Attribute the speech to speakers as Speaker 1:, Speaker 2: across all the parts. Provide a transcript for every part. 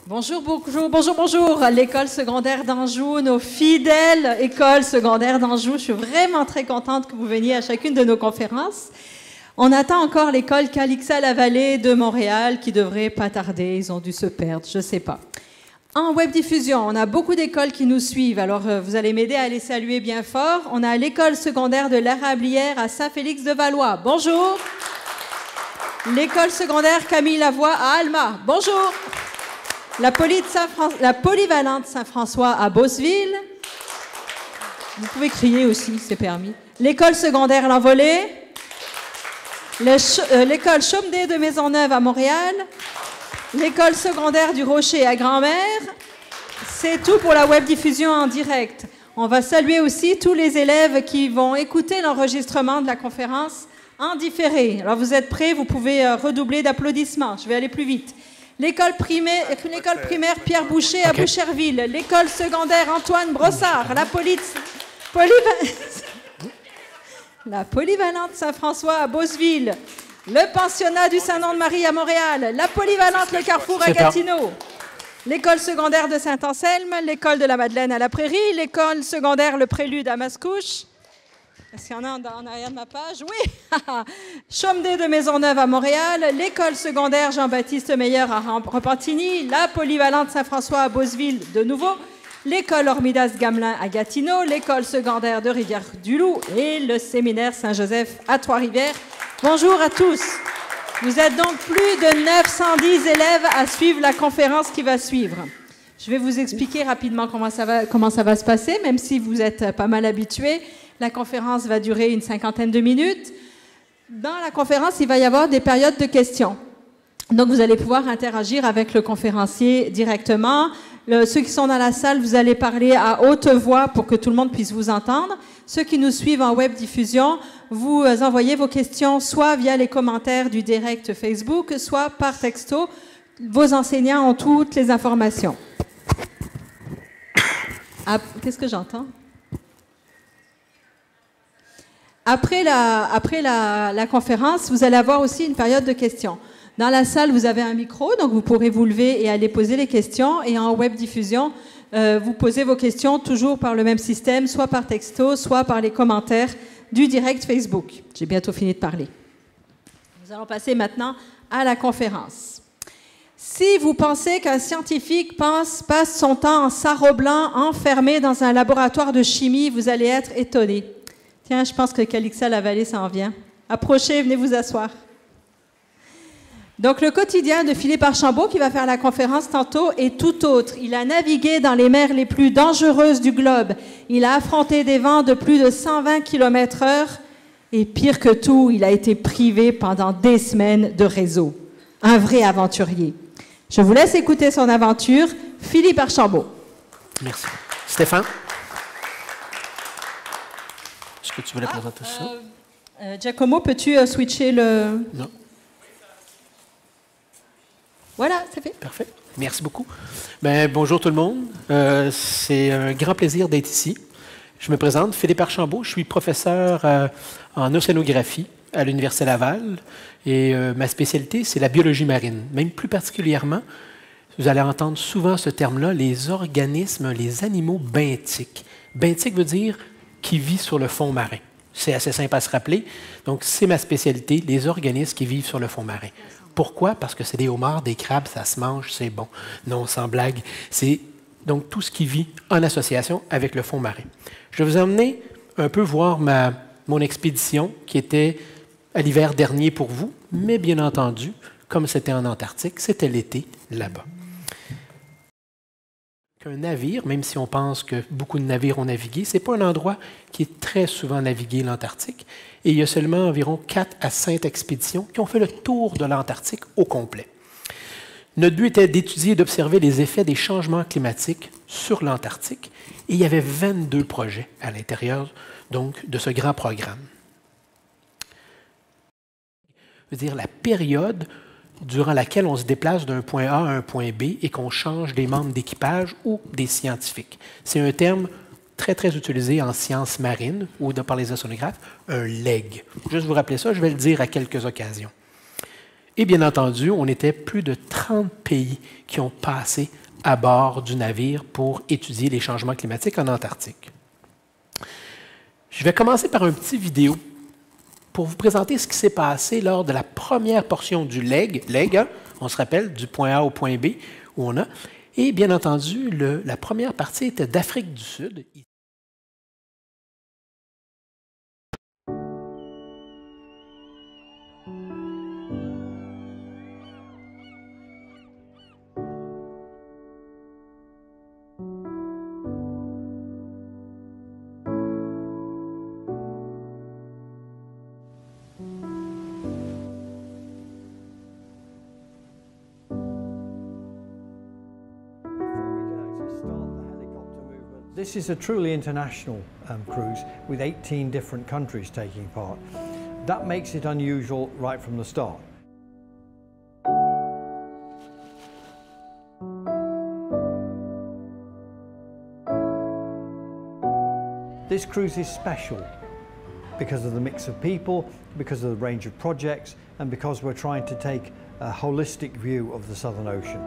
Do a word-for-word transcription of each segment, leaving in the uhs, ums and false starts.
Speaker 1: Bonjour, bonjour, bonjour, bonjour à l'école secondaire d'Anjou, nos fidèles écoles secondaires d'Anjou. Je suis vraiment très contente que vous veniez à chacune de nos conférences. On attend encore l'école Calixa-la-Vallée de Montréal qui devrait pas tarder. Ils ont dû se perdre, je sais pas. En webdiffusion, on a beaucoup d'écoles qui nous suivent. Alors, euh, vous allez m'aider à les saluer bien fort. On a l'école secondaire de l'Érablière à Saint-Félix-de-Valois. Bonjour. L'école secondaire Camille Lavoie à Alma. Bonjour. La, poly de Saint la polyvalente Saint-François à Beauceville. Vous pouvez crier aussi, c'est permis. L'école secondaire L'Envolée. L'école Chaumedet de Maisonneuve à Montréal. L'école secondaire du Rocher à Grand-Mère. C'est tout pour la webdiffusion en direct. On va saluer aussi tous les élèves qui vont écouter l'enregistrement de la conférence en différé. Alors, vous êtes prêts? Vous pouvez redoubler d'applaudissements. Je vais aller plus vite. L'école primaire, l'école primaire Pierre Boucher à okay. Boucherville, l'école secondaire Antoine Brossard, la, poly, poly, la polyvalente Saint-François à Beauceville, le pensionnat du Saint-Nom-de-Marie à Montréal, la polyvalente Le Carrefour à Gatineau, l'école secondaire de Saint-Anselme, l'école de la Madeleine à la Prairie, l'école secondaire Le Prélude à Mascouche. Est-ce qu'il y en a en arrière de ma page? Oui! Chaumedet de Maisonneuve à Montréal, l'école secondaire Jean-Baptiste Meyer à Repentigny, la polyvalente Saint-François à Beauceville de nouveau, l'école Hormidas-Gamelin à Gatineau, l'école secondaire de Rivière-du-Loup et le séminaire Saint-Joseph à Trois-Rivières. Bonjour à tous. Vous êtes donc plus de neuf cent dix élèves à suivre la conférence qui va suivre. Je vais vous expliquer rapidement comment ça va, comment ça va se passer, même si vous êtes pas mal habitués. La conférence va durer une cinquantaine de minutes. Dans la conférence, il va y avoir des périodes de questions. Donc, vous allez pouvoir interagir avec le conférencier directement. Le, ceux qui sont dans la salle, vous allez parler à haute voix pour que tout le monde puisse vous entendre. Ceux qui nous suivent en web diffusion, vous envoyez vos questions soit via les commentaires du direct Facebook, soit par texto. Vos enseignants ont toutes les informations. Ah, qu'est-ce que j'entends? Après, la, après la, la conférence, vous allez avoir aussi une période de questions. Dans la salle, vous avez un micro, donc vous pourrez vous lever et aller poser les questions. Et en web diffusion, euh, vous posez vos questions toujours par le même système, soit par texto, soit par les commentaires du direct Facebook. J'ai bientôt fini de parler. Nous allons passer maintenant à la conférence. Si vous pensez qu'un scientifique pense, passe son temps en sarrau blanc, enfermé dans un laboratoire de chimie, vous allez être étonné. Tiens, je pense que Calixa-la-Vallée s'en vient. Approchez, venez vous asseoir. Donc, le quotidien de Philippe Archambault, qui va faire la conférence tantôt, est tout autre. Il a navigué dans les mers les plus dangereuses du globe. Il a affronté des vents de plus de cent vingt kilomètres heure. Et pire que tout, il a été privé pendant des semaines de réseau. Un vrai aventurier. Je vous laisse écouter son aventure. Philippe Archambault.
Speaker 2: Merci. Stéphane? Est-ce que tu veux la
Speaker 1: ah,
Speaker 2: présentation?
Speaker 1: Euh, euh, Giacomo, peux-tu euh, switcher le...
Speaker 2: Non.
Speaker 1: Voilà, c'est fait.
Speaker 2: Parfait. Merci beaucoup. Bien, bonjour tout le monde. Euh, c'est un grand plaisir d'être ici. Je me présente, Philippe Archambault. Je suis professeur euh, en océanographie à l'Université Laval. Et euh, ma spécialité, c'est la biologie marine. Même plus particulièrement, vous allez entendre souvent ce terme-là, les organismes, les animaux benthiques. Benthique veut dire qui vit sur le fond marin. C'est assez simple à se rappeler. Donc, c'est ma spécialité, les organismes qui vivent sur le fond marin. Pourquoi? Parce que c'est des homards, des crabes, ça se mange, c'est bon. Non, sans blague. C'est donc tout ce qui vit en association avec le fond marin. Je vais vous emmener un peu voir ma, mon expédition qui était à l'hiver dernier pour vous, mais bien entendu, comme c'était en Antarctique, c'était l'été là-bas. Un navire, même si on pense que beaucoup de navires ont navigué, ce n'est pas un endroit qui est très souvent navigué, l'Antarctique. Et il y a seulement environ quatre à cinq expéditions qui ont fait le tour de l'Antarctique au complet. Notre but était d'étudier et d'observer les effets des changements climatiques sur l'Antarctique. Et il y avait vingt-deux projets à l'intérieur donc, de ce grand programme. Je veux dire, la période durant laquelle on se déplace d'un point A à un point B et qu'on change des membres d'équipage ou des scientifiques. C'est un terme très, très utilisé en sciences marines ou par les océanographes, un leg. Juste vous rappeler ça, je vais le dire à quelques occasions. Et bien entendu, on était plus de trente pays qui ont passé à bord du navire pour étudier les changements climatiques en Antarctique. Je vais commencer par une petite vidéo pour vous présenter ce qui s'est passé lors de la première portion du leg, leg hein, on se rappelle, du point A au point B, où on a. Et bien entendu, le, la première partie était d'Afrique du Sud.
Speaker 3: This is a truly international um, cruise with eighteen different countries taking part. That makes it unusual right from the start. This cruise is special because of the mix of people, because of the range of projects, and because we're trying to take a holistic view of the Southern Ocean.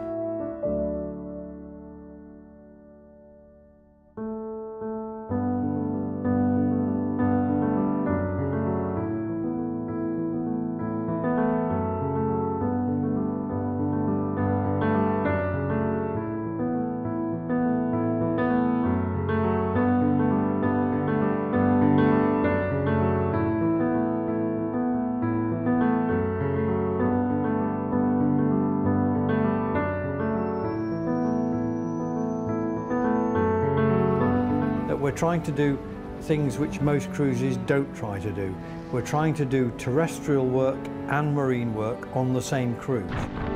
Speaker 3: We're trying to do things which most cruises don't try to do. We're trying to do terrestrial work and marine work on the same cruise.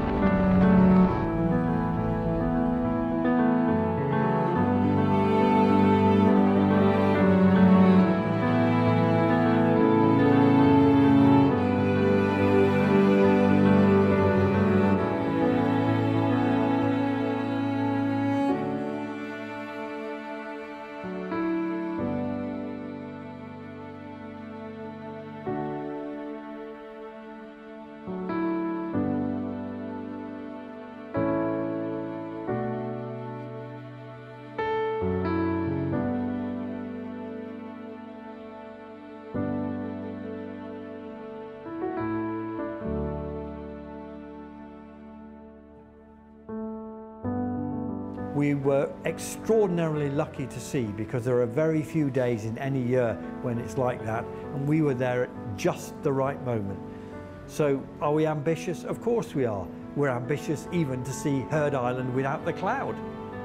Speaker 3: We were extraordinarily lucky to see, because there are very few days in any year when it's like that, and we were there at just the right moment. So are we ambitious? Of course we are. We're ambitious even to see Heard Island without the cloud.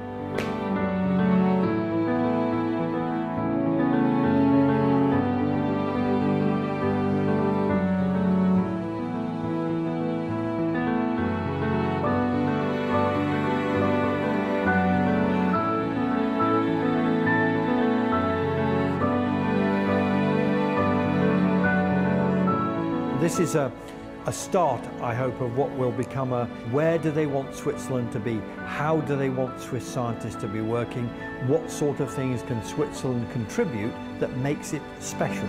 Speaker 3: This is a, a start, I hope, of what will become a where do they want Switzerland to be? How do they want Swiss scientists to be working? What sort of things can Switzerland contribute that makes it special?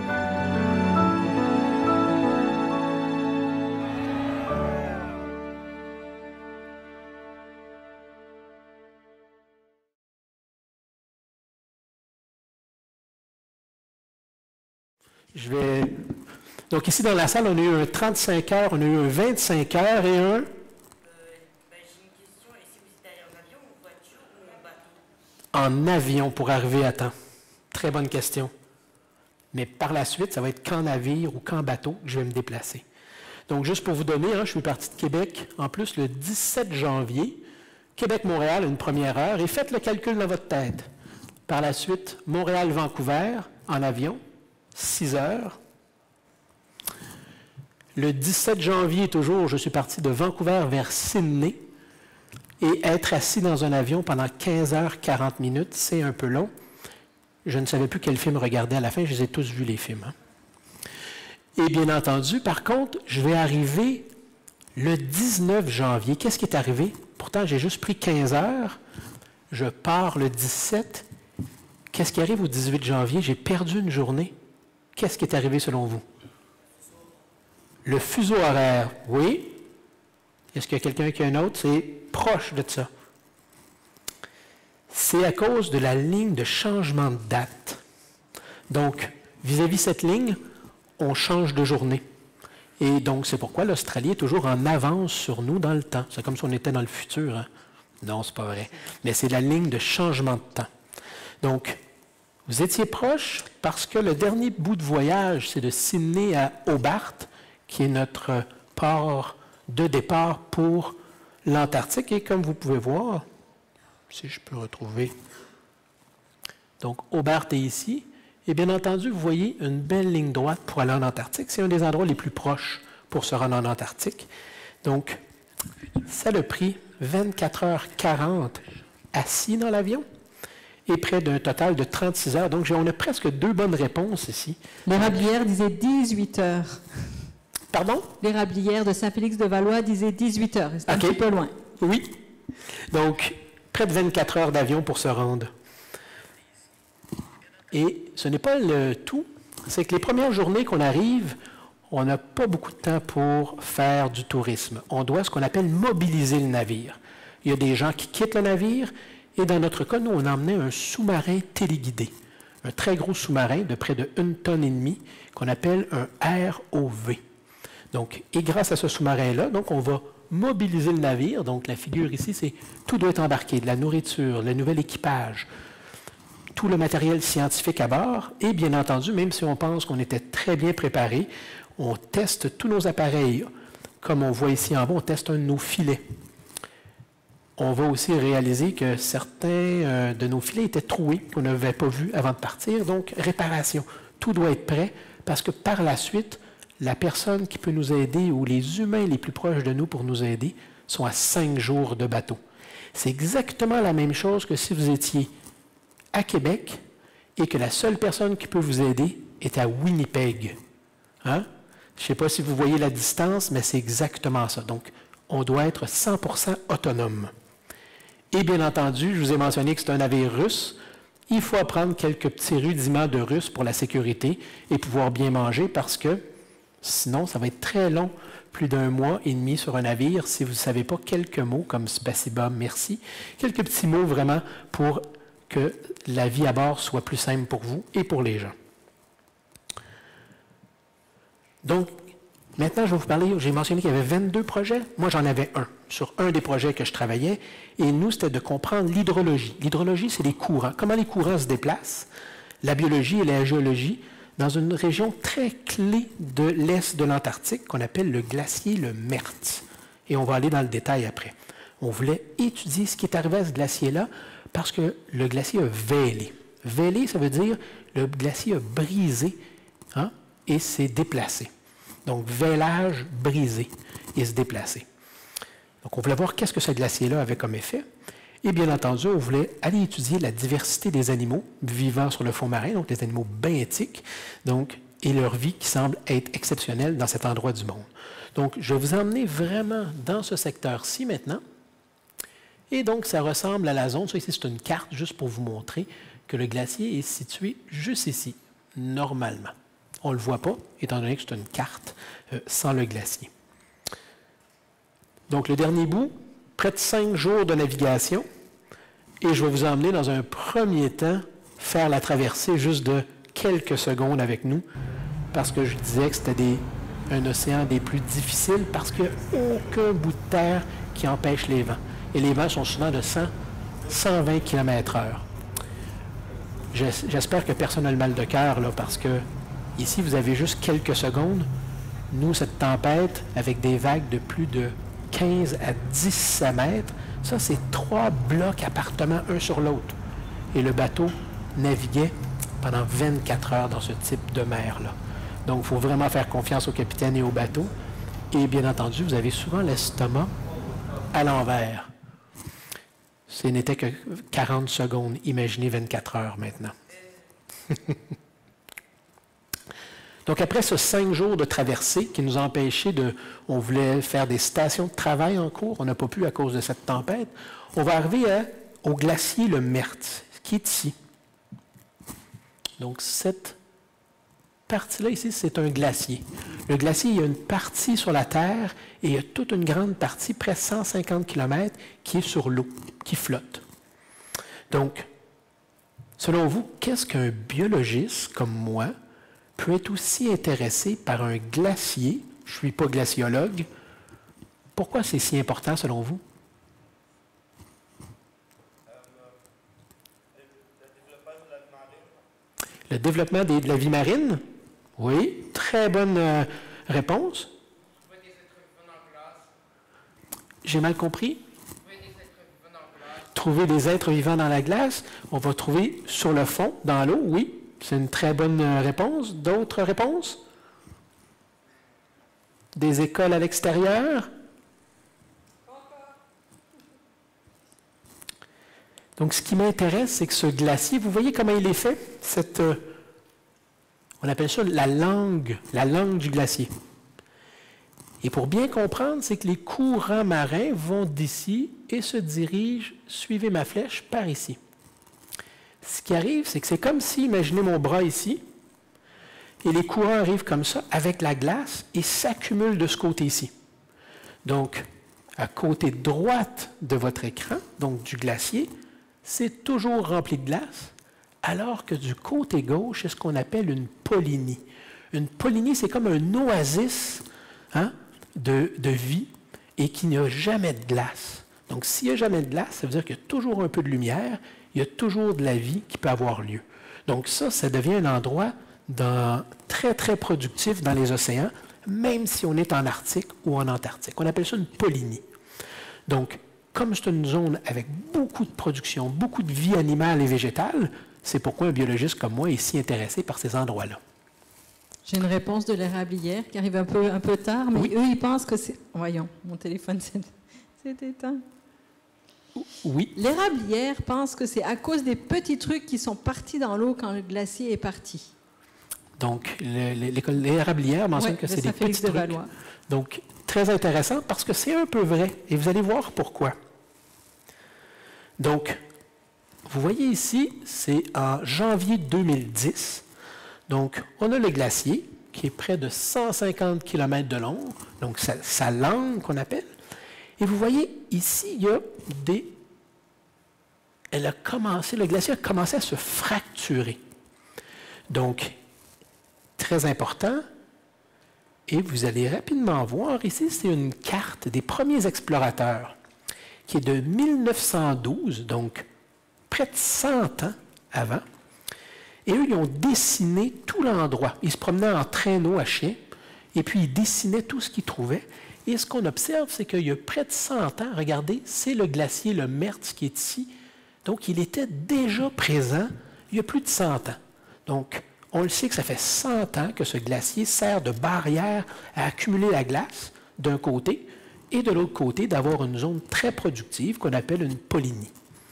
Speaker 2: Je vais... Donc ici dans la salle, on a eu un trente-cinq heures, on a eu un vingt-cinq heures et un... Euh, ben, j'ai une question. Est-ce que vous êtes allé en avion, en voiture ou en bateau? En avion pour arriver à temps. Très bonne question. Mais par la suite, ça va être qu'en navire ou qu'en bateau que je vais me déplacer. Donc juste pour vous donner, hein, je suis parti de Québec en plus le dix-sept janvier. Québec-Montréal, une première heure. Et faites le calcul dans votre tête. Par la suite, Montréal-Vancouver en avion, six heures. Le dix-sept janvier, toujours, je suis parti de Vancouver vers Sydney et être assis dans un avion pendant quinze heures quarante minutes, c'est un peu long. Je ne savais plus quel film regarder à la fin, je les ai tous vus les films. Hein. Et bien entendu, par contre, je vais arriver le dix-neuf janvier. Qu'est-ce qui est arrivé? Pourtant, j'ai juste pris quinze heures. Je pars le dix-sept. Qu'est-ce qui arrive au dix-huit janvier? J'ai perdu une journée. Qu'est-ce qui est arrivé selon vous? Le fuseau horaire, oui. Est-ce qu'il y a quelqu'un qui a un autre? C'est proche de ça. C'est à cause de la ligne de changement de date. Donc, vis-à-vis cette ligne, on change de journée. Et donc, c'est pourquoi l'Australie est toujours en avance sur nous dans le temps. C'est comme si on était dans le futur. Hein? Non, c'est pas vrai. Mais c'est la ligne de changement de temps. Donc, vous étiez proche parce que le dernier bout de voyage, c'est de Sydney à Hobart, qui est notre port de départ pour l'Antarctique. Et comme vous pouvez voir, si je peux retrouver, donc Hobart est ici. Et bien entendu, vous voyez une belle ligne droite pour aller en Antarctique. C'est un des endroits les plus proches pour se rendre en Antarctique. Donc, ça a pris vingt-quatre heures quarante assis dans l'avion et près d'un total de trente-six heures. Donc, on a presque deux bonnes réponses ici.
Speaker 1: L'érablière disait dix-huit heures.
Speaker 2: Pardon?
Speaker 1: L'érablière de Saint-Félix-de-Valois disait dix-huit heures. C'est okay. Un petit peu loin.
Speaker 2: Oui. Donc, près de vingt-quatre heures d'avion pour se rendre. Et ce n'est pas le tout, c'est que les premières journées qu'on arrive, on n'a pas beaucoup de temps pour faire du tourisme. On doit ce qu'on appelle mobiliser le navire. Il y a des gens qui quittent le navire, et dans notre cas, nous, on emmenait un sous-marin téléguidé, un très gros sous-marin de près de une tonne et demie, qu'on appelle un R O V. Donc, et grâce à ce sous-marin-là, donc, on va mobiliser le navire. Donc, la figure ici, c'est tout doit être embarqué, de la nourriture, le nouvel équipage, tout le matériel scientifique à bord, et bien entendu, même si on pense qu'on était très bien préparé, on teste tous nos appareils. Comme on voit ici en bas, on teste un de nos filets. On va aussi réaliser que certains euh, de nos filets étaient troués, qu'on n'avait pas vus avant de partir, donc réparation. Tout doit être prêt, parce que par la suite, la personne qui peut nous aider, ou les humains les plus proches de nous pour nous aider, sont à cinq jours de bateau. C'est exactement la même chose que si vous étiez à Québec et que la seule personne qui peut vous aider est à Winnipeg. Hein? Je ne sais pas si vous voyez la distance, mais c'est exactement ça. Donc, on doit être cent pour cent autonome. Et bien entendu, je vous ai mentionné que c'est un navire russe. Il faut apprendre quelques petits rudiments de russe pour la sécurité et pouvoir bien manger parce que sinon, ça va être très long, plus d'un mois et demi sur un navire si vous ne savez pas quelques mots comme spasiba, merci, quelques petits mots vraiment pour que la vie à bord soit plus simple pour vous et pour les gens. Donc, maintenant, je vais vous parler, j'ai mentionné qu'il y avait vingt-deux projets. Moi, j'en avais un, sur un des projets que je travaillais. Et nous, c'était de comprendre l'hydrologie. L'hydrologie, c'est les courants. Comment les courants se déplacent, la biologie et la géologie, dans une région très clé de l'est de l'Antarctique, qu'on appelle le glacier le Mertz. Et on va aller dans le détail après. On voulait étudier ce qui est arrivé à ce glacier-là, parce que le glacier a vêlé. Vêlé, ça veut dire le glacier a brisé hein, et s'est déplacé. Donc, vêlage, brisé et se déplacer. Donc, on voulait voir qu'est-ce que ce glacier-là avait comme effet. Et bien entendu, on voulait aller étudier la diversité des animaux vivant sur le fond marin, donc les animaux benthiques, donc, et leur vie qui semble être exceptionnelle dans cet endroit du monde. Donc, je vais vous emmener vraiment dans ce secteur-ci maintenant. Et donc, ça ressemble à la zone. Ça, ici, c'est une carte juste pour vous montrer que le glacier est situé juste ici, normalement. On ne le voit pas, étant donné que c'est une carte euh, sans le glacier. Donc, le dernier bout, près de cinq jours de navigation. Et je vais vous emmener dans un premier temps faire la traversée juste de quelques secondes avec nous, parce que je disais que c'était des, un océan des plus difficiles, parce qu'il n'y a aucun bout de terre qui empêche les vents. Et les vents sont souvent de cent, cent vingt kilomètres heure. J'espère que personne n'a le mal de cœur, là, parce que ici, vous avez juste quelques secondes. Nous, cette tempête, avec des vagues de plus de quinze à dix-sept mètres, ça, c'est trois blocs appartements, un sur l'autre. Et le bateau naviguait pendant vingt-quatre heures dans ce type de mer-là. Donc, il faut vraiment faire confiance au capitaine et au bateau. Et bien entendu, vous avez souvent l'estomac à l'envers. Ce n'était que quarante secondes. Imaginez vingt-quatre heures maintenant. Donc, après ce cinq jours de traversée qui nous a empêchés de... On voulait faire des stations de travail en cours. On n'a pas pu à cause de cette tempête. On va arriver à, au glacier le Mertz, qui est ici. Donc, cette partie-là ici, c'est un glacier. Le glacier, il y a une partie sur la Terre et il y a toute une grande partie, près de cent cinquante kilomètres, qui est sur l'eau, qui flotte. Donc, selon vous, qu'est-ce qu'un biologiste comme moi peut être aussi intéressé par un glacier? Je ne suis pas glaciologue. Pourquoi c'est si important selon vous? Le développement des, de la vie marine? Oui, très bonne euh, réponse. J'ai mal compris? Trouver des êtres vivants dans la glace. On va trouver sur le fond, dans l'eau, oui. C'est une très bonne réponse. D'autres réponses? Des écoles à l'extérieur? Donc, ce qui m'intéresse, c'est que ce glacier, vous voyez comment il est fait? Cette, euh, on appelle ça la langue, la langue du glacier. Et pour bien comprendre, c'est que les courants marins vont d'ici et se dirigent, suivez ma flèche, par ici. Ce qui arrive, c'est que c'est comme si, imaginez mon bras ici, et les courants arrivent comme ça, avec la glace, et s'accumulent de ce côté-ci. Donc, à côté droite de votre écran, donc du glacier, c'est toujours rempli de glace, alors que du côté gauche, c'est ce qu'on appelle une polynie. Une polynie, c'est comme un oasis hein, de, de vie et qu'il n'y a jamais de glace. Donc, s'il n'y a jamais de glace, ça veut dire qu'il y a toujours un peu de lumière, il y a toujours de la vie qui peut avoir lieu. Donc, ça, ça devient un endroit dans, très, très productif dans les océans, même si on est en Arctique ou en Antarctique. On appelle ça une polynie. Donc, comme c'est une zone avec beaucoup de production, beaucoup de vie animale et végétale, c'est pourquoi un biologiste comme moi est si intéressé par ces endroits-là.
Speaker 1: J'ai une réponse de l'érablière qui arrive un peu, un peu tard, mais oui. Eux, ils pensent que c'est... Voyons, mon téléphone s'est éteint.
Speaker 2: Oui.
Speaker 1: L'érablière pense que c'est à cause des petits trucs qui sont partis dans l'eau quand le glacier est parti.
Speaker 2: Donc, l'érablière mentionne ouais, que c'est des petits trucs. Valois. Donc, très intéressant parce que c'est un peu vrai. Et vous allez voir pourquoi. Donc, vous voyez ici, c'est en janvier deux mille dix. Donc, on a le glacier qui est près de cent cinquante kilomètres de long. Donc, sa, sa langue qu'on appelle. Et vous voyez, ici, il y a des... Elle a commencé, le glacier a commencé à se fracturer. Donc, très important. Et vous allez rapidement voir, ici, c'est une carte des premiers explorateurs qui est de mille neuf cent douze, donc près de cent ans avant. Et eux, ils ont dessiné tout l'endroit. Ils se promenaient en traîneau à chien, et puis ils dessinaient tout ce qu'ils trouvaient. Et ce qu'on observe, c'est qu'il y a près de cent ans, regardez, c'est le glacier, le Mertz, qui est ici. Donc, il était déjà présent il y a plus de cent ans. Donc, on le sait que ça fait cent ans que ce glacier sert de barrière à accumuler la glace d'un côté et de l'autre côté d'avoir une zone très productive qu'on appelle une polynie.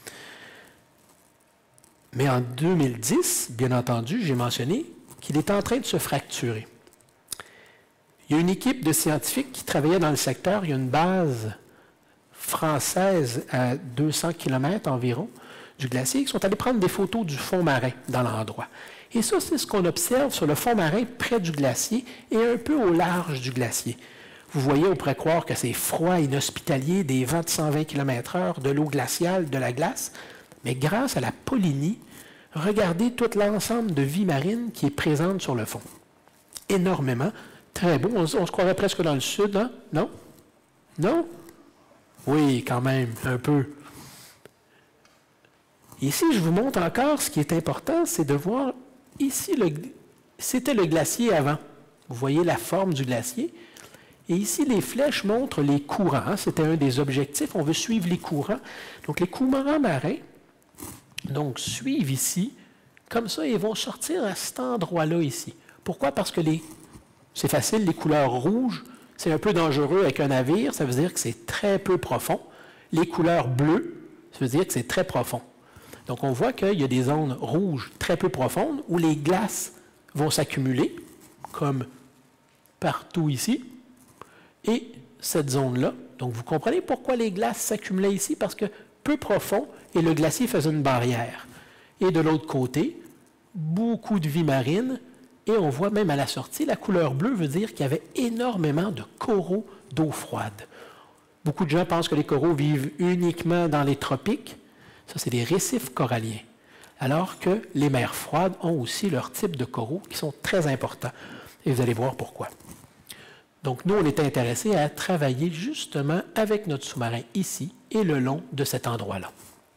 Speaker 2: Mais en deux mille dix, bien entendu, j'ai mentionné qu'il est en train de se fracturer. Il y a une équipe de scientifiques qui travaillait dans le secteur. Il y a une base française à deux cents kilomètres environ du glacier qui sont allés prendre des photos du fond marin dans l'endroit. Et ça, c'est ce qu'on observe sur le fond marin près du glacier et un peu au large du glacier. Vous voyez, on pourrait croire que c'est froid, inhospitalier, des vents de cent vingt kilomètres heure, de l'eau glaciale, de la glace. Mais grâce à la polynie, regardez tout l'ensemble de vie marine qui est présente sur le fond. Énormément. Très beau. On, on se croirait presque dans le sud, hein? Non? Non? Oui, quand même, un peu. Ici, je vous montre encore ce qui est important, c'est de voir, ici, le, c'était le glacier avant. Vous voyez la forme du glacier. Et ici, les flèches montrent les courants. Hein? C'était un des objectifs. On veut suivre les courants. Donc, les courants marins, donc, suivent ici. Comme ça, ils vont sortir à cet endroit-là ici. Pourquoi? Parce que les, c'est facile, les couleurs rouges, c'est un peu dangereux avec un navire. Ça veut dire que c'est très peu profond. Les couleurs bleues, ça veut dire que c'est très profond. Donc, on voit qu'il y a des zones rouges très peu profondes où les glaces vont s'accumuler, comme partout ici. Et cette zone-là, donc vous comprenez pourquoi les glaces s'accumulaient ici? Parce que peu profond et le glacier faisait une barrière. Et de l'autre côté, beaucoup de vie marine Et on voit même à la sortie, la couleur bleue veut dire qu'il y avait énormément de coraux d'eau froide. Beaucoup de gens pensent que les coraux vivent uniquement dans les tropiques. Ça, c'est des récifs coralliens. Alors que les mers froides ont aussi leur type de coraux qui sont très importants. Et vous allez voir pourquoi. Donc, nous, on était intéressés à travailler justement avec notre sous-marin ici et le long de cet endroit-là.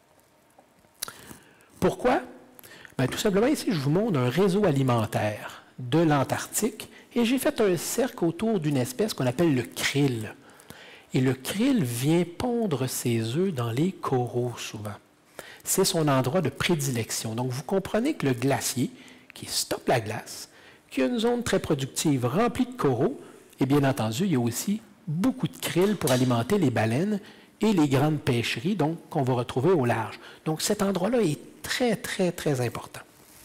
Speaker 2: Pourquoi? Bien, tout simplement, ici, je vous montre un réseau alimentaire de l'Antarctique et j'ai fait un cercle autour d'une espèce qu'on appelle le krill. Et le krill vient pondre ses œufs dans les coraux souvent. C'est son endroit de prédilection. Donc, vous comprenez que le glacier, qui stoppe la glace, qui a une zone très productive remplie de coraux, et bien entendu, il y a aussi beaucoup de krill pour alimenter les baleines et les grandes pêcheries, donc, qu'on va retrouver au large. Donc, cet endroit-là est très, très, très important.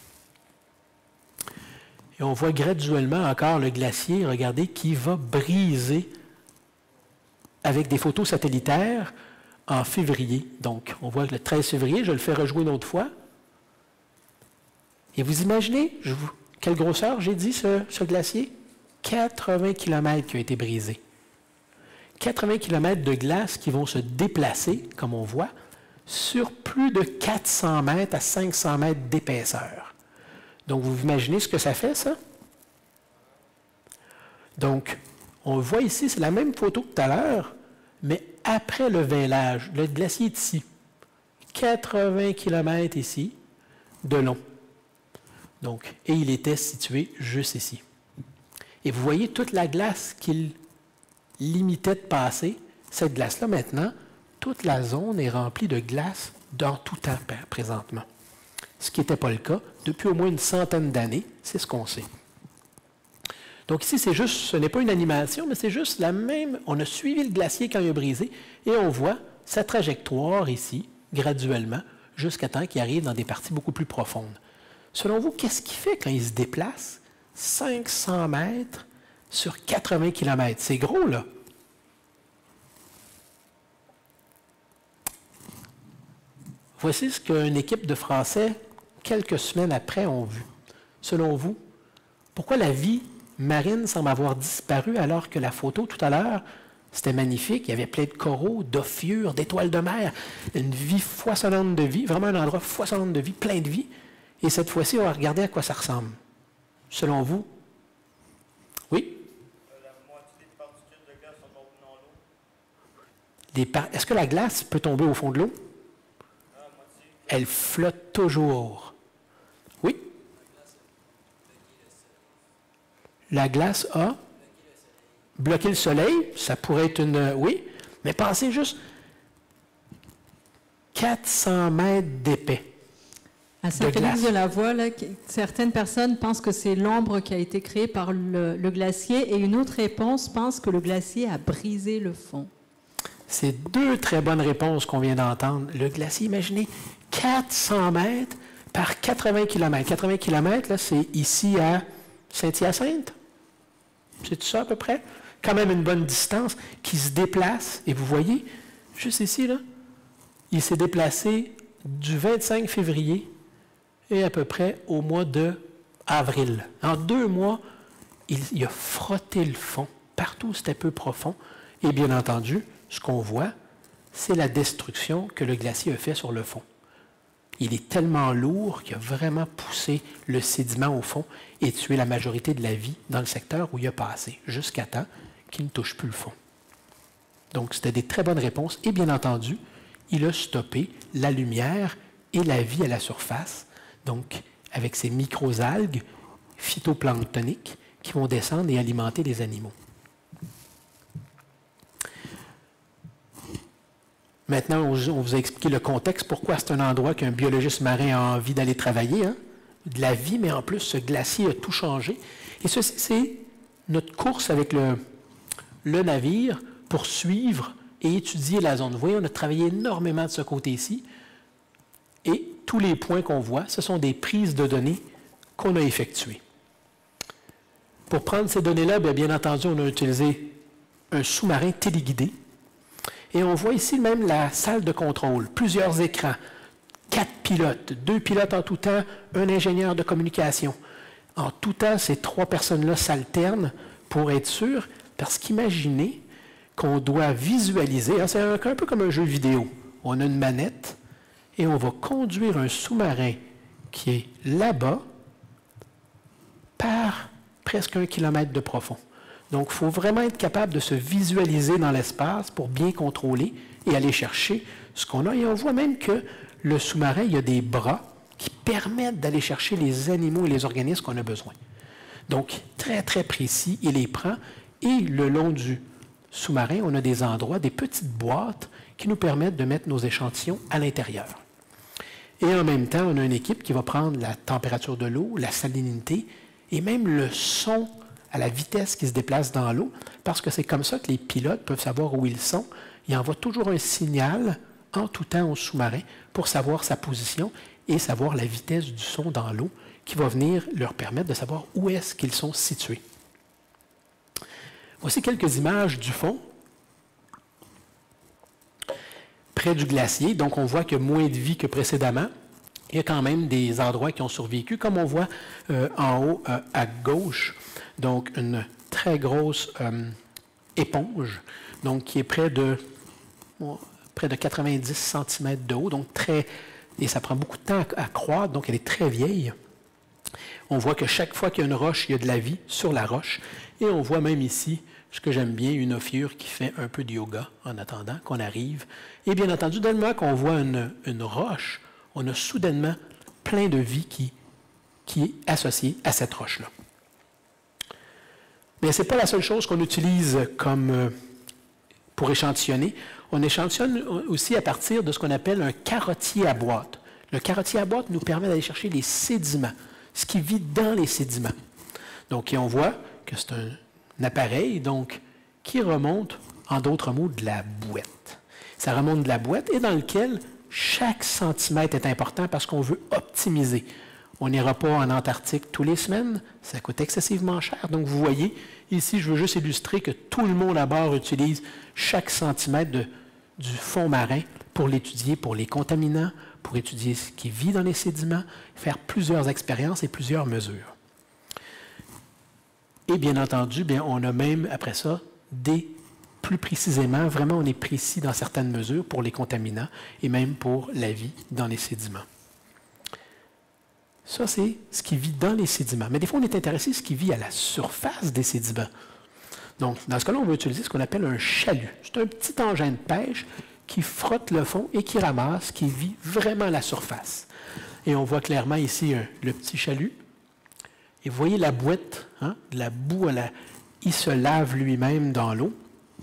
Speaker 2: Et on voit graduellement encore le glacier, regardez, qui va briser avec des photos satellitaires en février. Donc, on voit que le treize février, je le fais rejouer une autre fois. Et vous imaginez, je vous, quelle grosseur j'ai dit ce, ce glacier? quatre-vingts kilomètres qui ont été brisés. quatre-vingts kilomètres de glace qui vont se déplacer, comme on voit, sur plus de quatre cents mètres à cinq cents mètres d'épaisseur. Donc, vous imaginez ce que ça fait, ça? Donc, on voit ici, c'est la même photo que tout à l'heure, mais après le vêlage. Le glacier est ici. quatre-vingts kilomètres ici de long. Donc, et il était situé juste ici. Et vous voyez toute la glace qu'il limitait de passer. Cette glace-là, maintenant, toute la zone est remplie de glace dans tout temps présentement. Ce qui n'était pas le cas depuis au moins une centaine d'années, c'est ce qu'on sait. Donc ici, c'est juste, ce n'est pas une animation, mais c'est juste la même, on a suivi le glacier quand il a brisé, et on voit sa trajectoire ici, graduellement, jusqu'à temps qu'il arrive dans des parties beaucoup plus profondes. Selon vous, qu'est-ce qu'il fait quand il se déplace cinq cents mètres sur quatre-vingts kilomètres? C'est gros, là. Voici ce qu'une équipe de Français, quelques semaines après, ont vu. Selon vous, pourquoi la vie marine semble avoir disparu alors que la photo tout à l'heure, c'était magnifique, il y avait plein de coraux, d'ophiures, d'étoiles de mer, une vie foisonnante de vie, vraiment un endroit foisonnant de vie, plein de vie. Et cette fois-ci, on va regarder à quoi ça ressemble. Selon vous? Oui?
Speaker 4: La moitié des particules de glace sont tombées dans l'eau.
Speaker 2: Par... Est-ce que la glace peut tomber au fond de l'eau?
Speaker 4: Ah, la moitié.
Speaker 2: Elle flotte toujours. Oui? La glace a bloqué le soleil. Ça pourrait être une... Oui, mais pensez juste quatre cents mètres d'épais.
Speaker 1: À Saint-Félix de la Voie, là, certaines personnes pensent que c'est l'ombre qui a été créée par le, le glacier et une autre réponse pense que le glacier a brisé le fond.
Speaker 2: C'est deux très bonnes réponses qu'on vient d'entendre. Le glacier, imaginez, quatre cents mètres par quatre-vingts kilomètres. quatre-vingts kilomètres, là, c'est ici à Saint-Hyacinthe. C'est tout ça à peu près? Quand même une bonne distance qui se déplace. Et vous voyez, juste ici, là, il s'est déplacé du vingt-cinq février et à peu près au mois d'avril. En deux mois, il, il a frotté le fond. Partout, c'était peu profond. Et bien entendu, ce qu'on voit, c'est la destruction que le glacier a fait sur le fond. Il est tellement lourd qu'il a vraiment poussé le sédiment au fond et tué la majorité de la vie dans le secteur où il a passé, jusqu'à temps qu'il ne touche plus le fond. Donc, c'était des très bonnes réponses. Et bien entendu, il a stoppé la lumière et la vie à la surface, donc avec ces microalgues phytoplanctoniques qui vont descendre et alimenter les animaux. Maintenant, on vous a expliqué le contexte, pourquoi c'est un endroit qu'un biologiste marin a envie d'aller travailler, hein? De la vie, mais en plus, ce glacier a tout changé. Et ceci, c'est notre course avec le, le navire pour suivre et étudier la zone. Vous voyez, on a travaillé énormément de ce côté-ci. Et tous les points qu'on voit, ce sont des prises de données qu'on a effectuées. Pour prendre ces données-là, bien, bien entendu, on a utilisé un sous-marin téléguidé. Et on voit ici même la salle de contrôle, plusieurs écrans, quatre pilotes, deux pilotes en tout temps, un ingénieur de communication. En tout temps, ces trois personnes-là s'alternent pour être sûr, parce qu'imaginez qu'on doit visualiser, hein, c'est un, un peu comme un jeu vidéo. On a une manette et on va conduire un sous-marin qui est là-bas par presque un kilomètre de profond. Donc, il faut vraiment être capable de se visualiser dans l'espace pour bien contrôler et aller chercher ce qu'on a. Et on voit même que le sous-marin, il y a des bras qui permettent d'aller chercher les animaux et les organismes qu'on a besoin. Donc, très, très précis, il les prend. Et le long du sous-marin, on a des endroits, des petites boîtes qui nous permettent de mettre nos échantillons à l'intérieur. Et en même temps, on a une équipe qui va prendre la température de l'eau, la salinité et même le son à la vitesse qui se déplace dans l'eau, parce que c'est comme ça que les pilotes peuvent savoir où ils sont. Il envoie toujours un signal en tout temps au sous-marin pour savoir sa position et savoir la vitesse du son dans l'eau qui va venir leur permettre de savoir où est-ce qu'ils sont situés. Voici quelques images du fond, près du glacier. Donc, on voit qu'il y a moins de vie que précédemment. Il y a quand même des endroits qui ont survécu, comme on voit euh, en haut euh, à gauche. Donc, une très grosse euh, éponge, donc qui est près de, bon, près de quatre-vingt-dix centimètres de haut, donc très, et ça prend beaucoup de temps à, à croître, donc elle est très vieille. On voit que chaque fois qu'il y a une roche, il y a de la vie sur la roche. Et on voit même ici, ce que j'aime bien, une ophire qui fait un peu de yoga en attendant qu'on arrive. Et bien entendu, dès le moment qu'on voit une, une roche, on a soudainement plein de vie qui, qui est associée à cette roche-là. Mais ce n'est pas la seule chose qu'on utilise comme, euh, pour échantillonner. On échantillonne aussi à partir de ce qu'on appelle un carottier à boîte. Le carottier à boîte nous permet d'aller chercher les sédiments, ce qui vit dans les sédiments. Donc, et on voit que c'est un, un appareil donc, qui remonte, en d'autres mots, de la boîte. Ça remonte de la boîte et dans lequel chaque centimètre est important parce qu'on veut optimiser. On n'ira pas en Antarctique tous les semaines, ça coûte excessivement cher. Donc, vous voyez, ici, je veux juste illustrer que tout le monde à bord utilise chaque centimètre de, du fond marin pour l'étudier, pour les contaminants, pour étudier ce qui vit dans les sédiments, faire plusieurs expériences et plusieurs mesures. Et bien entendu, bien, on a même, après ça, des, plus précisément, vraiment, on est précis dans certaines mesures pour les contaminants et même pour la vie dans les sédiments. Ça, c'est ce qui vit dans les sédiments. Mais des fois, on est intéressé à ce qui vit à la surface des sédiments. Donc, dans ce cas-là, on va utiliser ce qu'on appelle un chalut. C'est un petit engin de pêche qui frotte le fond et qui ramasse, qui vit vraiment à la surface. Et on voit clairement ici euh, le petit chalut. Et vous voyez la boîte, hein, de la boue, à la... il se lave lui-même dans l'eau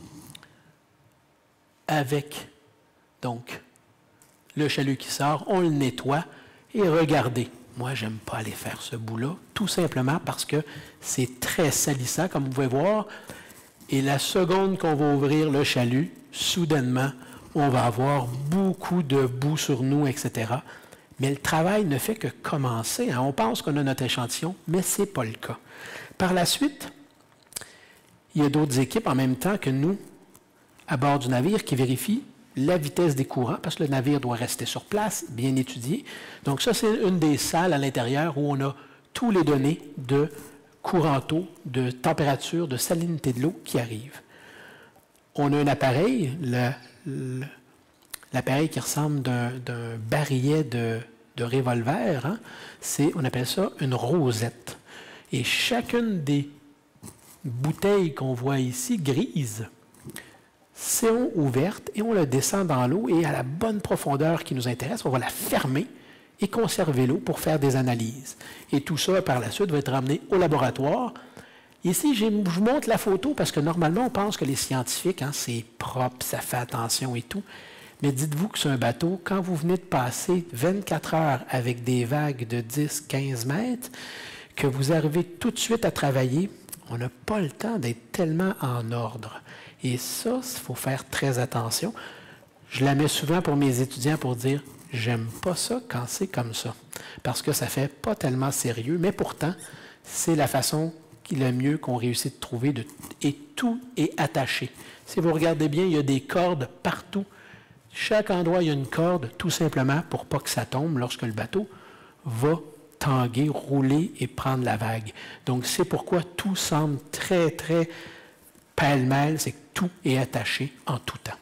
Speaker 2: avec, donc, le chalut qui sort, on le nettoie et regardez. Moi, je n'aime pas aller faire ce bout-là, tout simplement parce que c'est très salissant, comme vous pouvez voir. Et la seconde qu'on va ouvrir le chalut, soudainement, on va avoir beaucoup de boue sur nous, et cetera. Mais le travail ne fait que commencer. Hein. On pense qu'on a notre échantillon, mais ce n'est pas le cas. Par la suite, il y a d'autres équipes en même temps que nous, à bord du navire, qui vérifient la vitesse des courants, parce que le navire doit rester sur place, bien étudié. Donc ça, c'est une des salles à l'intérieur où on a tous les données de courant d'eau, de température, de salinité de l'eau qui arrivent. On a un appareil, l'appareil qui ressemble d'un barillet de, de revolver, hein, c'est, on appelle ça une rosette. Et chacune des bouteilles qu'on voit ici, grises, sont ouvertes et on le descend dans l'eau et à la bonne profondeur qui nous intéresse, on va la fermer et conserver l'eau pour faire des analyses. Et tout ça, par la suite, va être ramené au laboratoire. Ici, je vous montre la photo parce que normalement, on pense que les scientifiques, hein, c'est propre, ça fait attention et tout. Mais dites-vous que c'est un bateau, quand vous venez de passer vingt-quatre heures avec des vagues de dix à quinze mètres, que vous arrivez tout de suite à travailler, on n'a pas le temps d'être tellement en ordre. Et ça, il faut faire très attention. Je la mets souvent pour mes étudiants pour dire « j'aime pas ça quand c'est comme ça ». Parce que ça ne fait pas tellement sérieux, mais pourtant, c'est la façon qui est le mieux qu'on réussit de trouver de, et tout est attaché. Si vous regardez bien, il y a des cordes partout. Chaque endroit, il y a une corde, tout simplement pour pas que ça tombe lorsque le bateau va tanguer, rouler et prendre la vague. Donc, c'est pourquoi tout semble très, très pêle-mêle, c'est que tout est attaché en tout temps.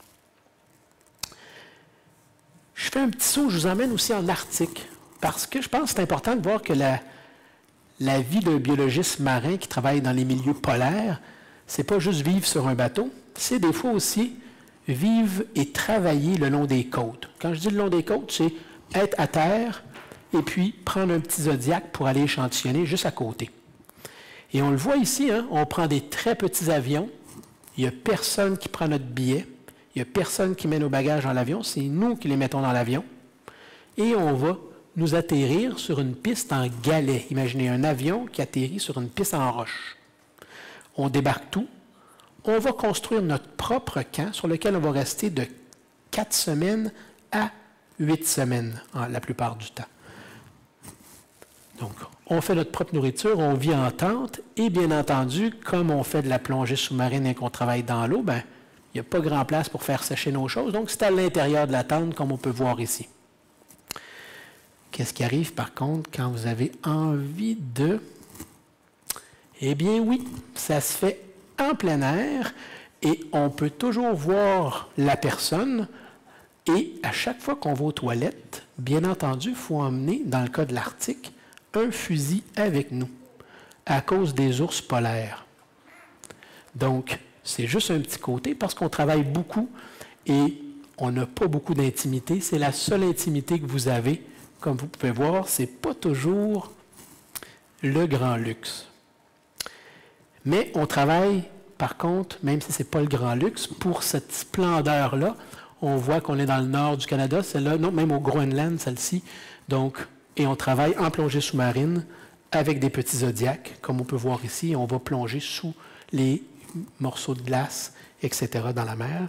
Speaker 2: Je fais un petit saut, je vous emmène aussi en Arctique, parce que je pense que c'est important de voir que la, la vie d'un biologiste marin qui travaille dans les milieux polaires, c'est pas juste vivre sur un bateau, c'est des fois aussi vivre et travailler le long des côtes. Quand je dis le long des côtes, c'est être à terre et puis prendre un petit zodiac pour aller échantillonner juste à côté. Et on le voit ici, hein, on prend des très petits avions, il n'y a personne qui prend notre billet, il n'y a personne qui met nos bagages dans l'avion, c'est nous qui les mettons dans l'avion, et on va nous atterrir sur une piste en galet. Imaginez un avion qui atterrit sur une piste en roche. On débarque tout, on va construire notre propre camp sur lequel on va rester de quatre semaines à huit semaines hein, la plupart du temps. Donc, on fait notre propre nourriture, on vit en tente, et bien entendu, comme on fait de la plongée sous-marine et qu'on travaille dans l'eau, ben, il n'y a pas grand place pour faire sécher nos choses, donc c'est à l'intérieur de la tente, comme on peut voir ici. Qu'est-ce qui arrive, par contre, quand vous avez envie de... Eh bien oui, ça se fait en plein air, et on peut toujours voir la personne, et à chaque fois qu'on va aux toilettes, bien entendu, il faut emmener, dans le cas de l'Arctique, un fusil avec nous, à cause des ours polaires. Donc, c'est juste un petit côté, parce qu'on travaille beaucoup, et on n'a pas beaucoup d'intimité. C'est la seule intimité que vous avez. Comme vous pouvez voir, ce n'est pas toujours le grand luxe. Mais on travaille, par contre, même si ce n'est pas le grand luxe, pour cette splendeur-là, on voit qu'on est dans le nord du Canada, celle-là, non, même au Groenland, celle-ci. Donc, et on travaille en plongée sous-marine avec des petits zodiacs, comme on peut voir ici. On va plonger sous les morceaux de glace, et cetera, dans la mer.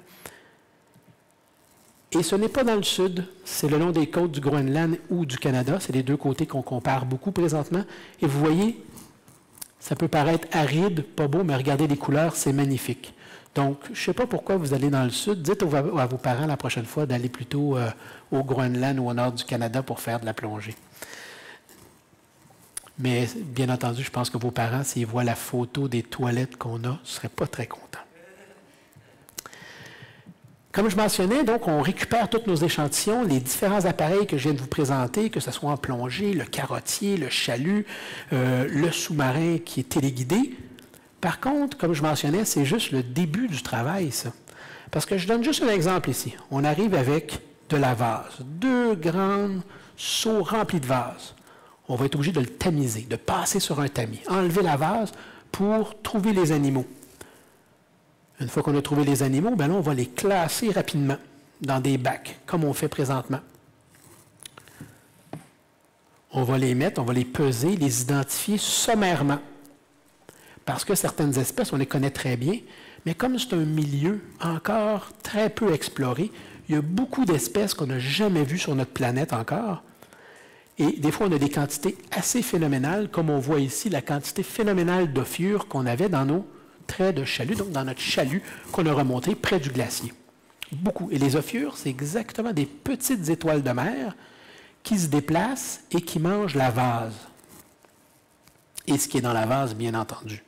Speaker 2: Et ce n'est pas dans le sud, c'est le long des côtes du Groenland ou du Canada. C'est les deux côtés qu'on compare beaucoup présentement. Et vous voyez, ça peut paraître aride, pas beau, mais regardez les couleurs, c'est magnifique. Donc, je ne sais pas pourquoi vous allez dans le sud. Dites à vos parents la prochaine fois d'aller plutôt euh, au Groenland ou au nord du Canada pour faire de la plongée. Mais bien entendu, je pense que vos parents, s'ils voient la photo des toilettes qu'on a, ne seraient pas très contents. Comme je mentionnais, donc, on récupère tous nos échantillons, les différents appareils que je viens de vous présenter, que ce soit en plongée, le carottier, le chalut, euh, le sous-marin qui est téléguidé. Par contre, comme je mentionnais, c'est juste le début du travail, ça. Parce que je donne juste un exemple ici. On arrive avec de la vase, deux grands seaux remplis de vase. On va être obligé de le tamiser, de passer sur un tamis, enlever la vase pour trouver les animaux. Une fois qu'on a trouvé les animaux, ben là, on va les classer rapidement dans des bacs, comme on fait présentement. On va les mettre, on va les peser, les identifier sommairement. Parce que certaines espèces, on les connaît très bien, mais comme c'est un milieu encore très peu exploré, il y a beaucoup d'espèces qu'on n'a jamais vues sur notre planète encore. Et des fois, on a des quantités assez phénoménales, comme on voit ici, la quantité phénoménale d'ophiures qu'on avait dans nos traits de chalut, donc dans notre chalut qu'on a remonté près du glacier. Beaucoup. Et les ophiures, c'est exactement des petites étoiles de mer qui se déplacent et qui mangent la vase. Et ce qui est dans la vase, bien entendu.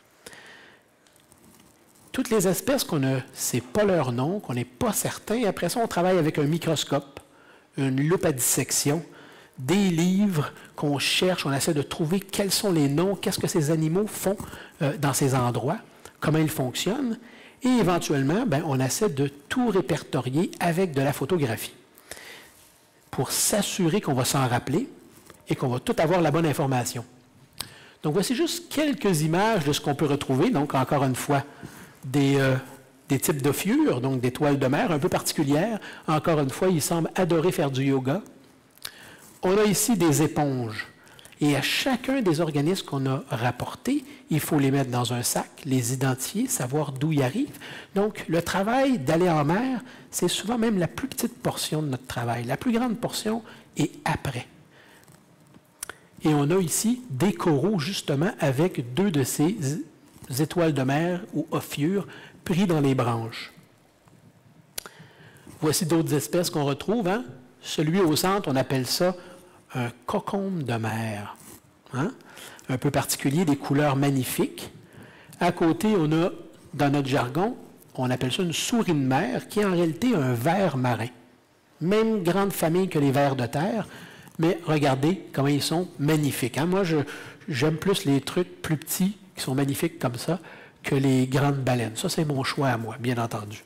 Speaker 2: Toutes les espèces qu'on a, c'est pas leur nom, qu'on n'est pas certain. Après ça, on travaille avec un microscope, une loupe à dissection, des livres qu'on cherche, on essaie de trouver quels sont les noms, qu'est-ce que ces animaux font euh, dans ces endroits, comment ils fonctionnent, et éventuellement, ben, on essaie de tout répertorier avec de la photographie pour s'assurer qu'on va s'en rappeler et qu'on va tout avoir la bonne information. Donc, voici juste quelques images de ce qu'on peut retrouver. Donc, encore une fois, des, euh, des types d'ophiures, donc des toiles de mer un peu particulières. Encore une fois, ils semblent adorer faire du yoga. On a ici des éponges. Et à chacun des organismes qu'on a rapportés, il faut les mettre dans un sac, les identifier, savoir d'où ils arrivent. Donc, le travail d'aller en mer, c'est souvent même la plus petite portion de notre travail. La plus grande portion est après. Et on a ici des coraux, justement, avec deux de ces étoiles de mer ou ophiures pris dans les branches. Voici d'autres espèces qu'on retrouve. Hein? Celui au centre, on appelle ça un cocombe de mer, hein? Un peu particulier, des couleurs magnifiques. À côté, on a, dans notre jargon, on appelle ça une souris de mer, qui est en réalité un ver marin. Même grande famille que les vers de terre, mais regardez comment ils sont magnifiques. Hein? Moi, je, j'aime plus les trucs plus petits, qui sont magnifiques comme ça, que les grandes baleines. Ça, c'est mon choix à moi, bien entendu.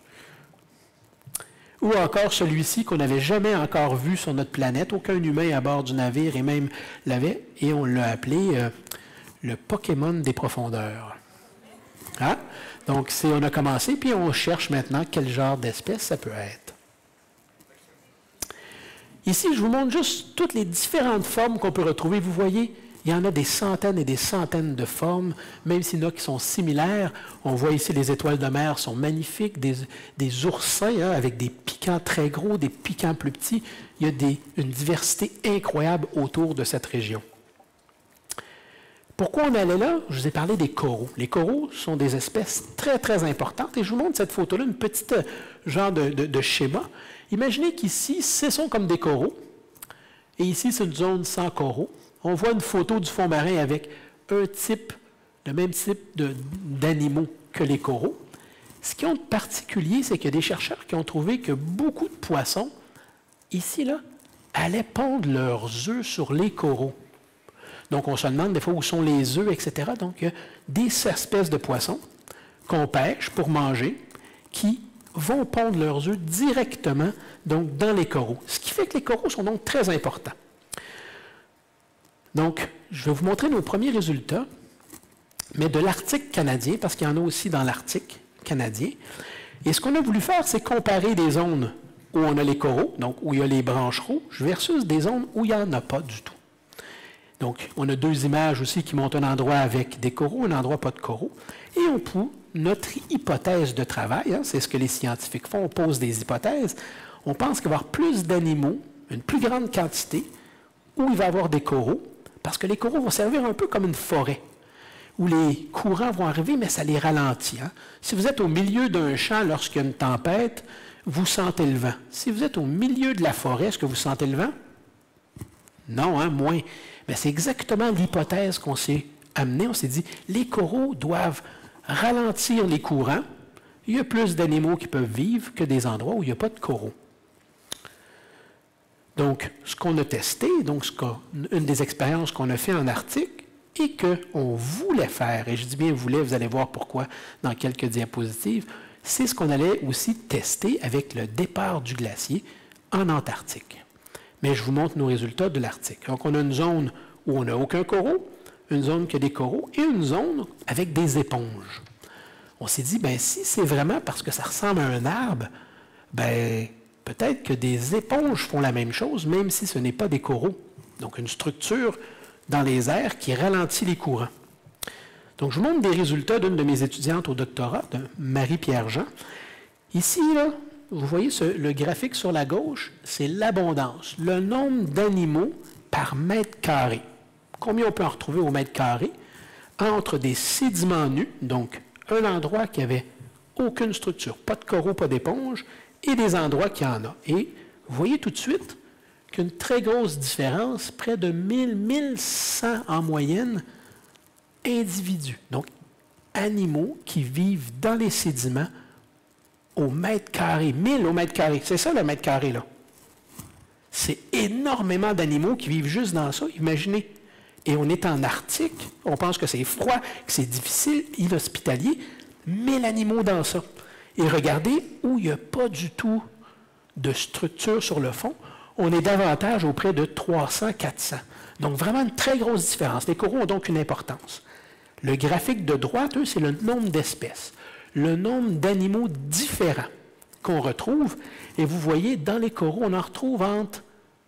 Speaker 2: Ou encore celui-ci qu'on n'avait jamais encore vu sur notre planète. Aucun humain à bord du navire et même l'avait. Et on l'a appelé euh, le Pokémon des profondeurs. Hein? Donc, c'est, on a commencé, puis on cherche maintenant quel genre d'espèce ça peut être. Ici, je vous montre juste toutes les différentes formes qu'on peut retrouver. Vous voyez, il y en a des centaines et des centaines de formes, même s'il y en a qui sont similaires. On voit ici les étoiles de mer sont magnifiques, des, des oursins hein, avec des piquants très gros, des piquants plus petits. Il y a des, une diversité incroyable autour de cette région. Pourquoi on allait là? Je vous ai parlé des coraux. Les coraux sont des espèces très, très importantes. Et je vous montre cette photo-là, une petite genre de, de, de schéma. Imaginez qu'ici, ce sont comme des coraux. Et ici, c'est une zone sans coraux. On voit une photo du fond marin avec un type, le même type de, d'animaux que les coraux. Ce qui est de particulier, c'est qu'il y a des chercheurs qui ont trouvé que beaucoup de poissons, ici, là, allaient pondre leurs œufs sur les coraux. Donc, on se demande des fois où sont les œufs, et cetera. Donc, il y a des espèces de poissons qu'on pêche pour manger qui vont pondre leurs œufs directement donc, dans les coraux. Ce qui fait que les coraux sont donc très importants. Donc, je vais vous montrer nos premiers résultats, mais de l'Arctique canadien, parce qu'il y en a aussi dans l'Arctique canadien. Et ce qu'on a voulu faire, c'est comparer des zones où on a les coraux, donc où il y a les branches rouges, versus des zones où il n'y en a pas du tout. Donc, on a deux images aussi qui montrent un endroit avec des coraux, un endroit pas de coraux. Et on peut, notre hypothèse de travail, hein, c'est ce que les scientifiques font, on pose des hypothèses, on pense qu'il va y avoir plus d'animaux, une plus grande quantité, où il va y avoir des coraux, parce que les coraux vont servir un peu comme une forêt, où les courants vont arriver, mais ça les ralentit. Hein. Si vous êtes au milieu d'un champ lorsqu'il y a une tempête, vous sentez le vent. Si vous êtes au milieu de la forêt, est-ce que vous sentez le vent? Non, hein, moins. Mais c'est exactement l'hypothèse qu'on s'est amenée. On s'est dit, les coraux doivent ralentir les courants. Il y a plus d'animaux qui peuvent vivre que des endroits où il n'y a pas de coraux. Donc, ce qu'on a testé, donc ce une des expériences qu'on a fait en Arctique et qu'on voulait faire, et je dis bien voulait, vous allez voir pourquoi dans quelques diapositives, c'est ce qu'on allait aussi tester avec le départ du glacier en Antarctique. Mais je vous montre nos résultats de l'Arctique. Donc, on a une zone où on n'a aucun coraux, une zone qui a des coraux et une zone avec des éponges. On s'est dit, bien, si c'est vraiment parce que ça ressemble à un arbre, bien, peut-être que des éponges font la même chose, même si ce n'est pas des coraux. Donc, une structure dans les airs qui ralentit les courants. Donc, je vous montre des résultats d'une de mes étudiantes au doctorat, de Marie-Pierre Jean. Ici, là, vous voyez ce, le graphique sur la gauche, c'est l'abondance, le nombre d'animaux par mètre carré. Combien on peut en retrouver au mètre carré? Entre des sédiments nus, donc un endroit qui n'avait aucune structure, pas de coraux, pas d'éponge, et des endroits qui en a. Et vous voyez tout de suite qu'une très grosse différence, près de mille à mille cent en moyenne, individus, donc animaux qui vivent dans les sédiments au mètre carré, mille au mètre carré. C'est ça le mètre carré, là. C'est énormément d'animaux qui vivent juste dans ça, imaginez. Et on est en Arctique, on pense que c'est froid, que c'est difficile, inhospitalier, mille animaux dans ça. Et regardez où il n'y a pas du tout de structure sur le fond, on est davantage auprès de trois cents à quatre cents. Donc vraiment une très grosse différence. Les coraux ont donc une importance. Le graphique de droite, eux, c'est le nombre d'espèces, le nombre d'animaux différents qu'on retrouve. Et vous voyez, dans les coraux, on en retrouve entre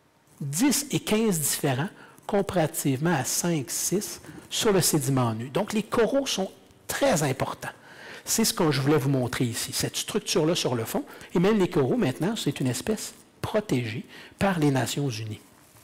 Speaker 2: dix et quinze différents, comparativement à cinq, six sur le sédiment nu. Donc les coraux sont très importants. C'est ce que je voulais vous montrer ici, cette structure-là sur le fond. Et même les coraux, maintenant, c'est une espèce protégée par les Nations unies.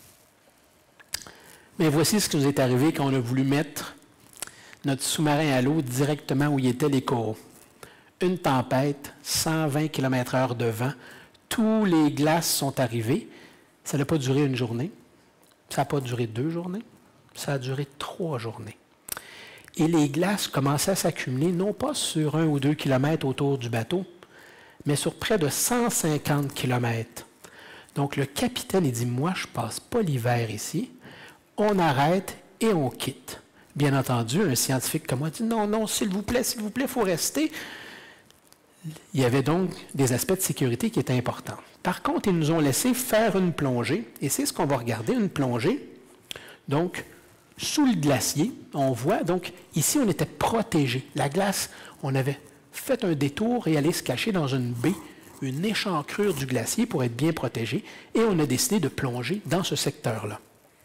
Speaker 2: Mais voici ce qui nous est arrivé quand on a voulu mettre notre sous-marin à l'eau directement où il étaient les coraux. Une tempête, cent vingt kilomètres heure de vent, tous les glaces sont arrivées. Ça n'a pas duré une journée. Ça n'a pas duré deux journées, ça a duré trois journées. Et les glaces commençaient à s'accumuler, non pas sur un ou deux kilomètres autour du bateau, mais sur près de cent cinquante kilomètres. Donc le capitaine, il dit, moi, je ne passe pas l'hiver ici, on arrête et on quitte. Bien entendu, un scientifique comme moi dit, non, non, s'il vous plaît, s'il vous plaît, il faut rester. Il y avait donc des aspects de sécurité qui étaient importants. Par contre, ils nous ont laissé faire une plongée, et c'est ce qu'on va regarder, une plongée. Donc, sous le glacier, on voit, donc, ici, on était protégés. La glace, on avait fait un détour et allé se cacher dans une baie, une échancrure du glacier pour être bien protégé, et on a décidé de plonger dans ce secteur-là.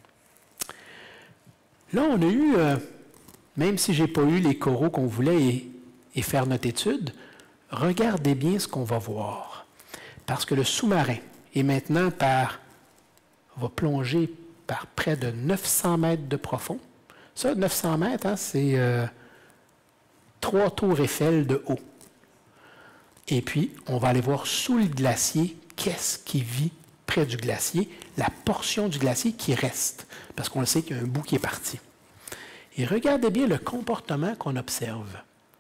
Speaker 2: Là, on a eu, euh, même si je n'ai pas eu les coraux qu'on voulait et, et faire notre étude, regardez bien ce qu'on va voir. Parce que le sous-marin est maintenant par, va plonger par près de neuf cents mètres de profond. Ça, neuf cents mètres, hein, c'est euh, trois tours Eiffel de haut. Et puis, on va aller voir sous le glacier, qu'est-ce qui vit près du glacier, la portion du glacier qui reste, parce qu'on le sait qu'il y a un bout qui est parti. Et regardez bien le comportement qu'on observe.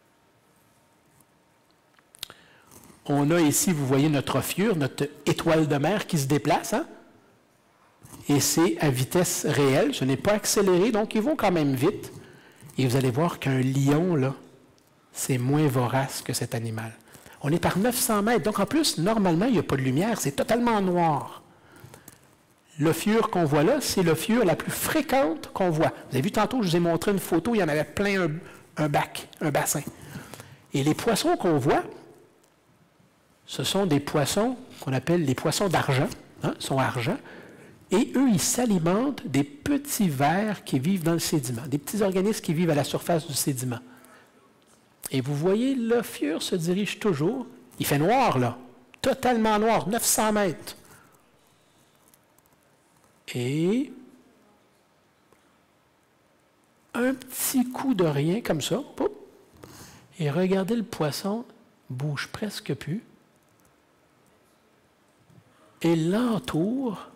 Speaker 2: On a ici, vous voyez notre ophiure, notre étoile de mer qui se déplace, hein? Et c'est à vitesse réelle, ce n'est pas accéléré, donc ils vont quand même vite. Et vous allez voir qu'un lion, là, c'est moins vorace que cet animal. On est par neuf cents mètres, donc en plus, normalement, il n'y a pas de lumière, c'est totalement noir. L'ophiure qu'on voit là, c'est l'ophiure la plus fréquente qu'on voit. Vous avez vu tantôt, je vous ai montré une photo, il y en avait plein un, un bac, un bassin. Et les poissons qu'on voit, ce sont des poissons qu'on appelle les poissons d'argent, hein, sont argent, et eux, ils s'alimentent des petits vers qui vivent dans le sédiment, des petits organismes qui vivent à la surface du sédiment. Et vous voyez, l'ophiure se dirige toujours, il fait noir là, totalement noir, neuf cents mètres. Et un petit coup de rien comme ça, pop, et regardez le poisson, bouge presque plus, et l'entoure.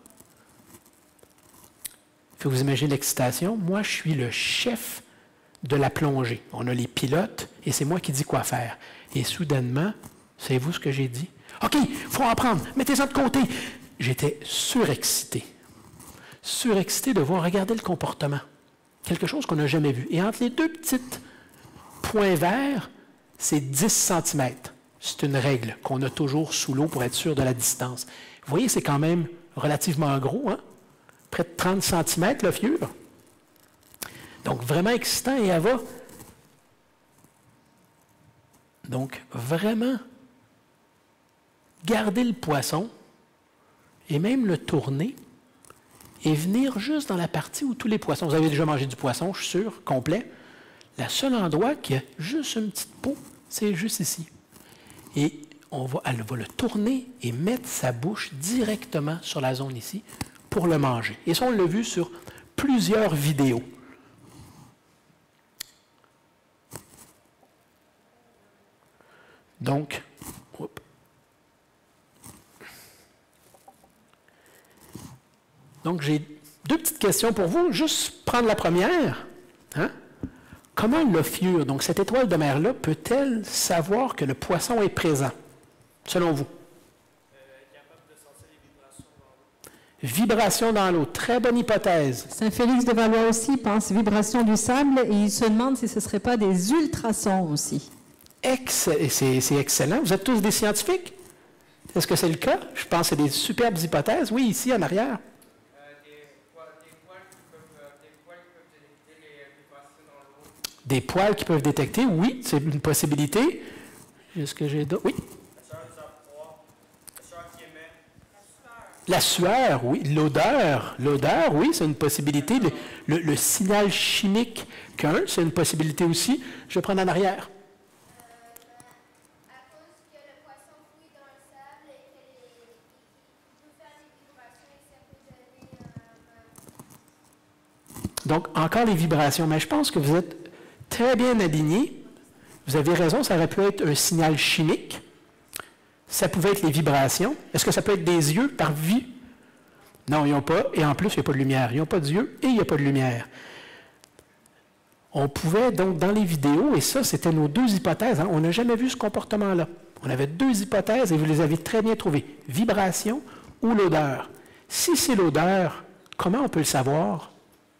Speaker 2: Il faut vous imaginer l'excitation. Moi, je suis le chef de la plongée. On a les pilotes, et c'est moi qui dis quoi faire. Et soudainement, savez-vous ce que j'ai dit? OK, il faut en prendre, mettez ça de côté. J'étais surexcité. Surexcité de voir regarder le comportement. Quelque chose qu'on n'a jamais vu. Et entre les deux petits points verts, c'est dix centimètres. C'est une règle qu'on a toujours sous l'eau pour être sûr de la distance. Vous voyez, c'est quand même relativement gros, hein? Près de trente centimètres, l'ophiure. Donc, vraiment excitant, et elle va. Donc, vraiment garder le poisson et même le tourner et venir juste dans la partie où tous les poissons, vous avez déjà mangé du poisson, je suis sûr, complet. Le seul endroit qui a juste une petite peau, c'est juste ici. Et on va, elle va le tourner et mettre sa bouche directement sur la zone ici pour le manger. Et ça, on l'a vu sur plusieurs vidéos. Donc, hop. Donc, j'ai deux petites questions pour vous. Juste prendre la première. Hein? Comment l'ophiure, donc cette étoile de mer-là, peut-elle savoir que le poisson est présent, selon vous?
Speaker 4: Euh, capable de sentir les vibrations dans l'eau.
Speaker 2: Vibration dans l'eau, très bonne hypothèse.
Speaker 1: Saint-Félix de Valois aussi pense vibration du sable et il se demande si ce ne serait pas des ultrasons aussi.
Speaker 2: Excellent. C'est, c'est excellent. Vous êtes tous des scientifiques? Est-ce que c'est le cas? Je pense que c'est des superbes hypothèses. Oui, ici, en arrière.
Speaker 5: Euh, des, poils, des, poils qui peuvent, euh, des poils qui peuvent détecter les vibrations dans l'eau.
Speaker 2: Des poils qui peuvent détecter, oui, c'est une possibilité. Est-ce que j'ai d'autres? Oui.
Speaker 4: La sueur des approis, la sueur qui émet.
Speaker 2: La sueur, oui. L'odeur, l'odeur, oui, c'est une possibilité. Le, le, le signal chimique qu'un, c'est une possibilité aussi. Je vais prendre en arrière.
Speaker 6: À cause que le poisson fouille dans le sable et qu'il peut faire des vibrations et ça peut donner un...
Speaker 2: Donc, encore les vibrations, mais je pense que vous êtes très bien alignés. Vous avez raison, ça aurait pu être un signal chimique. Ça pouvait être les vibrations. Est-ce que ça peut être des yeux par vue? Non, ils n'ont pas, et en plus, il n'y a pas de lumière. Ils n'ont pas d'yeux et il n'y a pas de lumière. On pouvait, donc, dans les vidéos, et ça, c'était nos deux hypothèses, hein, on n'a jamais vu ce comportement-là. On avait deux hypothèses et vous les avez très bien trouvées. Vibration ou l'odeur. Si c'est l'odeur, comment on peut le savoir?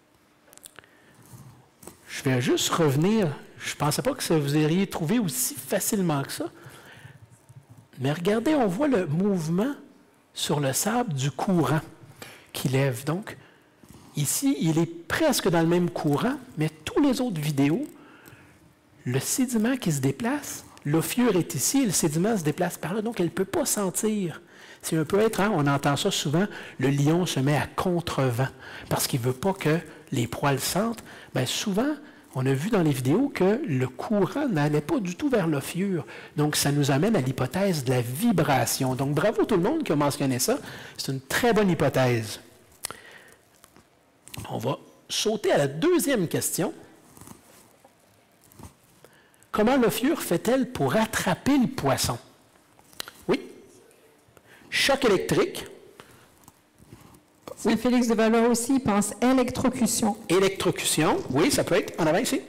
Speaker 2: Je vais juste revenir. Je ne pensais pas que ça vous auriez trouvé aussi facilement que ça. Mais regardez, on voit le mouvement sur le sable du courant qui lève. Donc, ici, il est presque dans le même courant, mais tous les autres vidéos, le sédiment qui se déplace, l'ophiure est ici, et le sédiment se déplace par là, donc elle ne peut pas sentir. C'est un peu étrange, on entend ça souvent, le lion se met à contre-vent, parce qu'il ne veut pas que les proies le sentent. Bien, souvent, on a vu dans les vidéos que le courant n'allait pas du tout vers l'ophiure. Donc, ça nous amène à l'hypothèse de la vibration. Donc, bravo tout le monde qui a mentionné ça. C'est une très bonne hypothèse. On va sauter à la deuxième question. Comment l'ophiure fait-elle pour attraper le poisson? Oui. Choc électrique.
Speaker 1: Oui. Félix de Valois aussi pense électrocution.
Speaker 2: Électrocution, oui, ça peut être. En avant ici.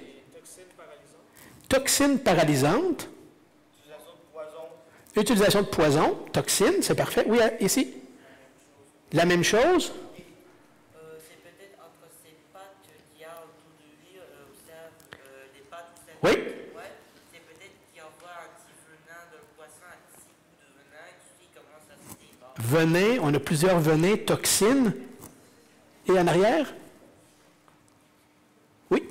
Speaker 2: Toxine paralysante.
Speaker 4: Utilisation de poison.
Speaker 2: Utilisation de poison. Toxine, c'est parfait. Oui, ici. La même chose.
Speaker 7: Euh, c'est peut-être entre ces pattes qu'il y a autour de lui, euh, observe euh, les pattes.
Speaker 2: Oui.
Speaker 7: Ouais, c'est peut-être qu'il envoie un petit venin de poisson, un petit bout de venin, et tu sais comment ça se débat.
Speaker 2: Venin, on a plusieurs venins, toxines. Et en arrière? Oui.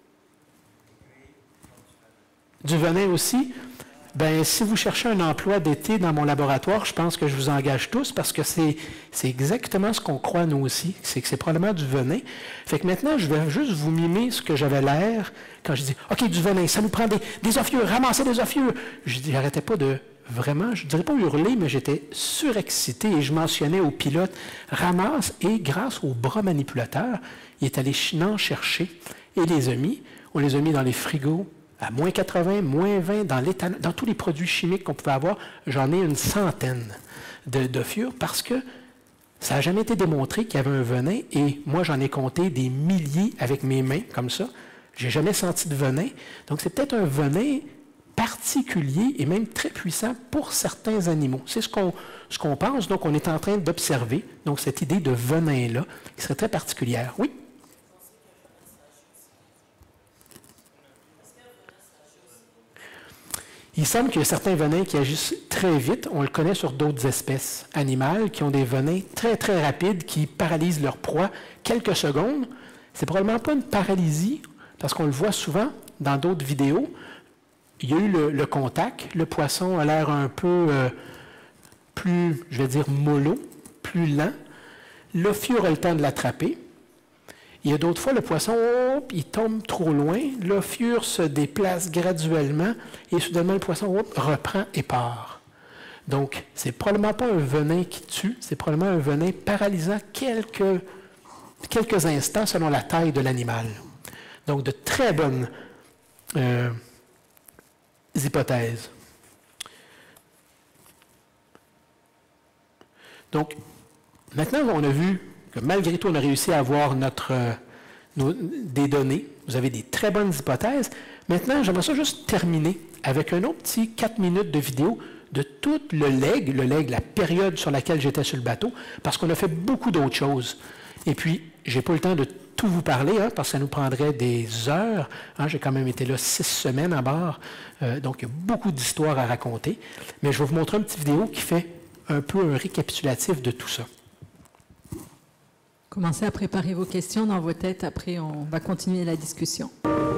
Speaker 2: Du venin aussi. Bien, si vous cherchez un emploi d'été dans mon laboratoire, je pense que je vous engage tous parce que c'est, c'est exactement ce qu'on croit nous aussi. C'est que c'est probablement du venin. Fait que maintenant, je vais juste vous mimer ce que j'avais l'air quand je dis « OK, du venin, ça nous prend des, des ophiures, ramassez des ophiures! » Je n'arrêtais pas de vraiment, je ne dirais pas hurler, mais j'étais surexcité et je mentionnais au pilote « Ramasse » et grâce au bras manipulateur, il est allé en chercher et les a mis. On les a mis dans les frigos à moins quatre-vingts, moins vingt, dans, dans tous les produits chimiques qu'on pouvait avoir. J'en ai une centaine de, d'ophiures parce que ça n'a jamais été démontré qu'il y avait un venin et moi, j'en ai compté des milliers avec mes mains, comme ça. Je n'ai jamais senti de venin. Donc, c'est peut-être un venin particulier et même très puissant pour certains animaux. C'est ce qu'on, ce qu'on pense. Donc, on est en train d'observer donc cette idée de venin-là qui serait très particulière. Oui? Il semble qu'il y a certains venins qui agissent très vite. On le connaît sur d'autres espèces animales qui ont des venins très, très rapides qui paralysent leur proie quelques secondes. C'est probablement pas une paralysie parce qu'on le voit souvent dans d'autres vidéos. Il y a eu le, le contact. Le poisson a l'air un peu euh, plus, je vais dire, mollo, plus lent. L'ophiure a le temps de l'attraper. Il y a d'autres fois, le poisson, hop, il tombe trop loin. L'ophiure se déplace graduellement et soudainement, le poisson hop, reprend et part. Donc, c'est probablement pas un venin qui tue, c'est probablement un venin paralysant quelques, quelques instants selon la taille de l'animal. Donc, de très bonnes euh, hypothèses. Donc, maintenant, on a vu que malgré tout, on a réussi à avoir notre, euh, nos, des données. Vous avez des très bonnes hypothèses. Maintenant, j'aimerais ça juste terminer avec un autre petit quatre minutes de vidéo de tout le leg, le leg, la période sur laquelle j'étais sur le bateau, parce qu'on a fait beaucoup d'autres choses. Et puis, je n'ai pas le temps de tout vous parler, hein, parce que ça nous prendrait des heures. Hein, j'ai quand même été là six semaines à bord, euh, donc il y a beaucoup d'histoires à raconter. Mais je vais vous montrer une petite vidéo qui fait un peu un récapitulatif de tout ça.
Speaker 1: Commencez à préparer vos questions dans vos têtes, après on va continuer la discussion.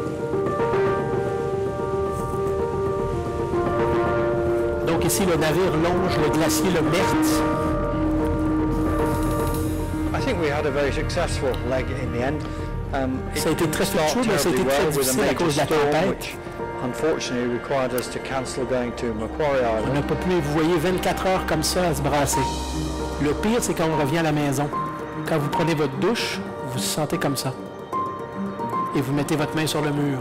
Speaker 2: Donc ici, le navire longe le glacier le Mertz.
Speaker 3: I think we had a very successful leg in the end. Um,
Speaker 2: Ça a été très fructueux, mais ça a été très difficile à cause de la tempête.
Speaker 3: Unfortunately, required us to cancel going to Macquarie
Speaker 2: On
Speaker 3: Island.
Speaker 2: n'a pas pu, vous voyez, vingt-quatre heures comme ça à se brasser. Le pire, c'est quand on revient à la maison. Quand vous prenez votre douche, vous vous sentez comme ça. Et vous mettez votre main sur le mur.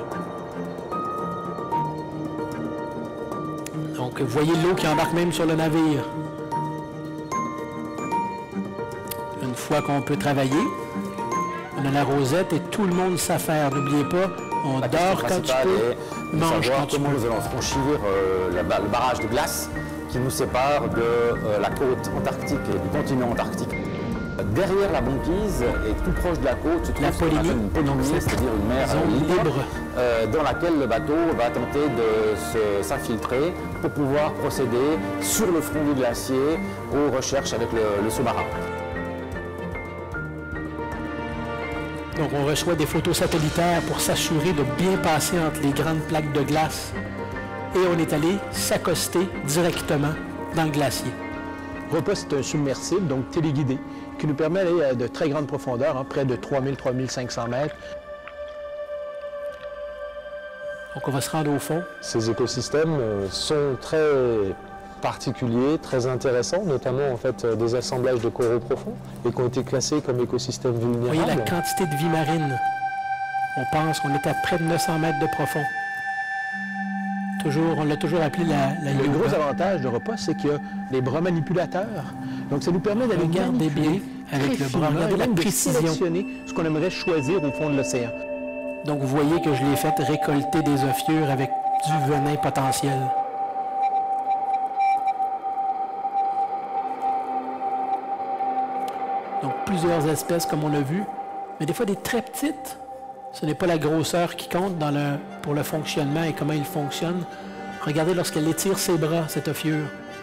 Speaker 2: Donc, vous voyez l'eau qui embarque même sur le navire. Une fois qu'on peut travailler. On a la rosette et tout le monde s'affaire. N'oubliez pas, on
Speaker 8: La
Speaker 2: dort quand tu peux, mange quand tu
Speaker 8: comment
Speaker 2: peux.
Speaker 8: nous allons franchir euh, la, le barrage de glace qui nous sépare de euh, la côte antarctique et du continent antarctique. Derrière la banquise et tout proche de la côte se trouve
Speaker 2: La
Speaker 8: ce qu'on appelle
Speaker 2: Polynie,
Speaker 8: une Polynie, c'est-à-dire une mer
Speaker 2: zone
Speaker 8: libre,
Speaker 2: libre.
Speaker 8: euh, dans laquelle le bateau va tenter de se- s'infiltrer pour pouvoir procéder sur le front du glacier aux recherches avec le, le sous-marin.
Speaker 2: Donc, on reçoit des photos satellitaires pour s'assurer de bien passer entre les grandes plaques de glace. Et on est allé s'accoster directement dans le glacier.
Speaker 9: ROPA, c'est un submersible, donc téléguidé, qui nous permet d'aller à de très grandes profondeurs, hein, près de trois mille à trois mille cinq cents mètres.
Speaker 2: Donc, on va se rendre au fond.
Speaker 9: Ces écosystèmes euh, sont très particuliers, très intéressants, notamment en fait euh, des assemblages de coraux profonds et qui ont été classés comme écosystèmes
Speaker 2: Vous voyez
Speaker 9: vulnérables.
Speaker 2: la quantité de vie marine. On pense qu'on est à près de neuf cents mètres de profond. Toujours, on l'a toujours appelé la, la
Speaker 9: Le
Speaker 2: Yoga.
Speaker 9: gros avantage de ROPA, c'est qu'il y a des bras manipulateurs. Donc, ça nous permet d'aller
Speaker 2: Regardez
Speaker 9: manipuler
Speaker 2: bien avec
Speaker 9: très
Speaker 2: le bras,
Speaker 9: finement
Speaker 2: regardez
Speaker 9: et
Speaker 2: la
Speaker 9: même de
Speaker 2: précision.
Speaker 9: sélectionner ce qu'on aimerait choisir au fond de l'océan.
Speaker 2: Donc, vous voyez que je l'ai fait récolter des œuffiures avec du venin potentiel. Donc, plusieurs espèces, comme on l'a vu, mais des fois des très petites. Ce n'est pas la grosseur qui compte dans le, pour le fonctionnement et comment il fonctionne. Regardez lorsqu'elle étire ses bras, cette œuffiure.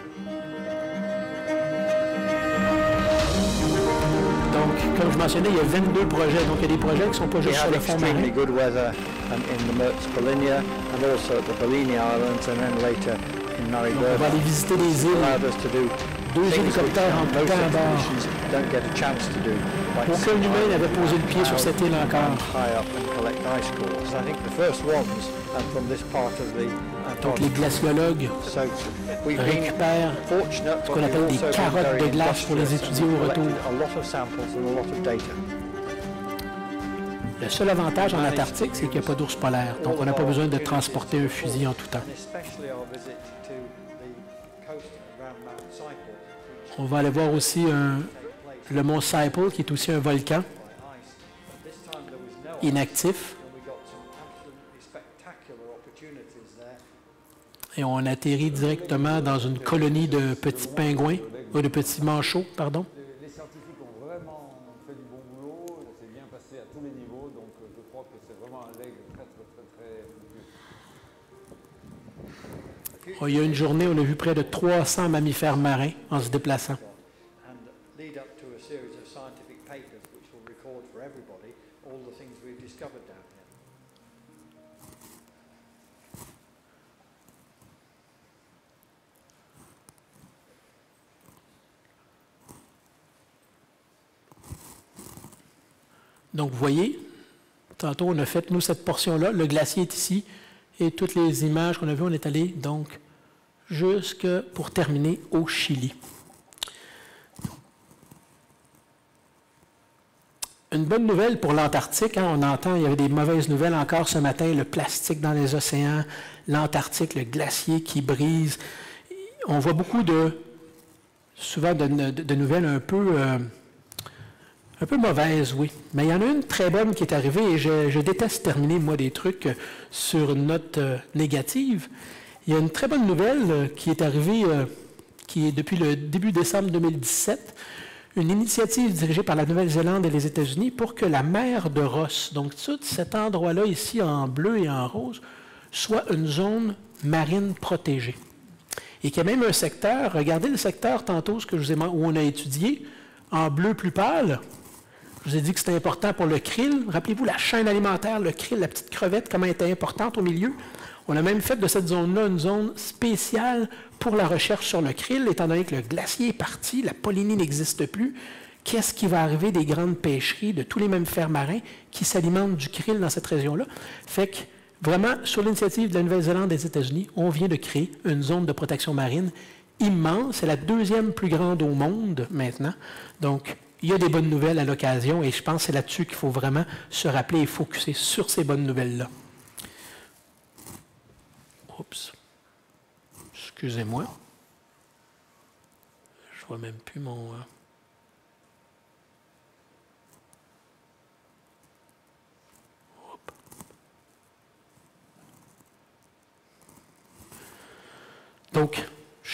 Speaker 2: Donc, comme je mentionnais, il y a vingt-deux projets. Donc, il y a des projets qui ne sont pas
Speaker 3: We
Speaker 2: juste sur
Speaker 3: had
Speaker 2: le fond
Speaker 3: extremely
Speaker 2: marin.
Speaker 3: good weather um, in the Mertz Polinia and also at the Bellini Islands and then later in
Speaker 2: Donc, on va
Speaker 3: Maribyrnum.
Speaker 2: aller visiter les îles.
Speaker 3: Allowed us to do
Speaker 2: Deux
Speaker 3: things which
Speaker 2: hélicoptères en tout
Speaker 3: most
Speaker 2: temps à bord.
Speaker 3: expeditions don't get a chance to do. like
Speaker 2: Aucun humain n'avait posé le pied sur cette île encore.
Speaker 3: high up and collect ice cores. I think the first ones um, from this part of the
Speaker 2: Donc, les glaciologues
Speaker 3: So we've been
Speaker 2: récupèrent
Speaker 3: fortunate,
Speaker 2: ce qu'on
Speaker 3: but
Speaker 2: appelle
Speaker 3: we've
Speaker 2: des
Speaker 3: also been
Speaker 2: carottes
Speaker 3: very
Speaker 2: de glace pour les
Speaker 3: industrious
Speaker 2: étudier
Speaker 3: and
Speaker 2: au retour.
Speaker 3: collected a lot of samples and a lot of data.
Speaker 2: Le seul avantage en Antarctique, c'est qu'il n'y a pas d'ours polaire. Donc, on n'a pas besoin de transporter un fusil en tout temps.
Speaker 3: And especially our visit to the coast around Mount Cyprus, which
Speaker 2: On va aller voir aussi un- le mont Saiple, qui est aussi un volcan
Speaker 3: by ice. This time there was no ice,
Speaker 2: inactif.
Speaker 3: and we got some absolutely spectacular opportunities there.
Speaker 2: Et on atterrit directement dans une colonie de petits pingouins, ou de petits manchots, pardon.
Speaker 10: Les scientifiques ont vraiment fait du bon boulot, ça s'est bien passé à tous les niveaux, donc euh, je crois que c'est vraiment un leg très très très très fructueux.
Speaker 2: Oh, il y a une journée, on a vu près de trois cents mammifères marins en se déplaçant.
Speaker 3: And lead up to a series of scientific papers which will record for everybody all the things we've discovered down here.
Speaker 2: Donc, vous voyez, tantôt, on a fait, nous, cette portion-là. Le glacier est ici. Et toutes les images qu'on a vues, on est allé, donc, jusque, pour terminer, au Chili. Une bonne nouvelle pour l'Antarctique, hein, on entend, il y avait des mauvaises nouvelles encore ce matin, le plastique dans les océans, l'Antarctique, le glacier qui brise. On voit beaucoup de, souvent de, de- de nouvelles un peu, euh, un peu mauvaises, oui. Mais il y en a une très bonne qui est arrivée et je, je déteste terminer, moi, des trucs euh, sur une note euh, négative. Il y a une très bonne nouvelle euh, qui est arrivée, euh, qui est depuis le début décembre deux mille dix-sept, une initiative dirigée par la Nouvelle-Zélande et les États-Unis pour que la mer de Ross, donc tout cet endroit-là ici en bleu et en rose, soit une zone marine protégée. Et qu'il y a même un secteur, regardez le secteur tantôt, ce que je vous ai, mon- où on a étudié, en bleu plus pâle. Je vous ai dit que c'était important pour le krill. Rappelez-vous la chaîne alimentaire, le krill, la petite crevette, comment elle était importante au milieu. On a même fait de cette zone-là une zone spéciale pour la recherche sur le krill, étant donné que le glacier est parti, la Polynie n'existe plus. Qu'est-ce qui va arriver des grandes pêcheries, de tous les mammifères marins qui s'alimentent du krill dans cette région-là? Fait que, vraiment, sur l'initiative de la Nouvelle-Zélande et des États-Unis, on vient de créer une zone de protection marine immense. C'est la deuxième plus grande au monde maintenant. Donc, il y a des bonnes nouvelles à l'occasion et je pense que c'est là-dessus qu'il faut vraiment se rappeler et focusser sur ces bonnes nouvelles-là. Oups. Excusez-moi. Je vois même plus mon... euh,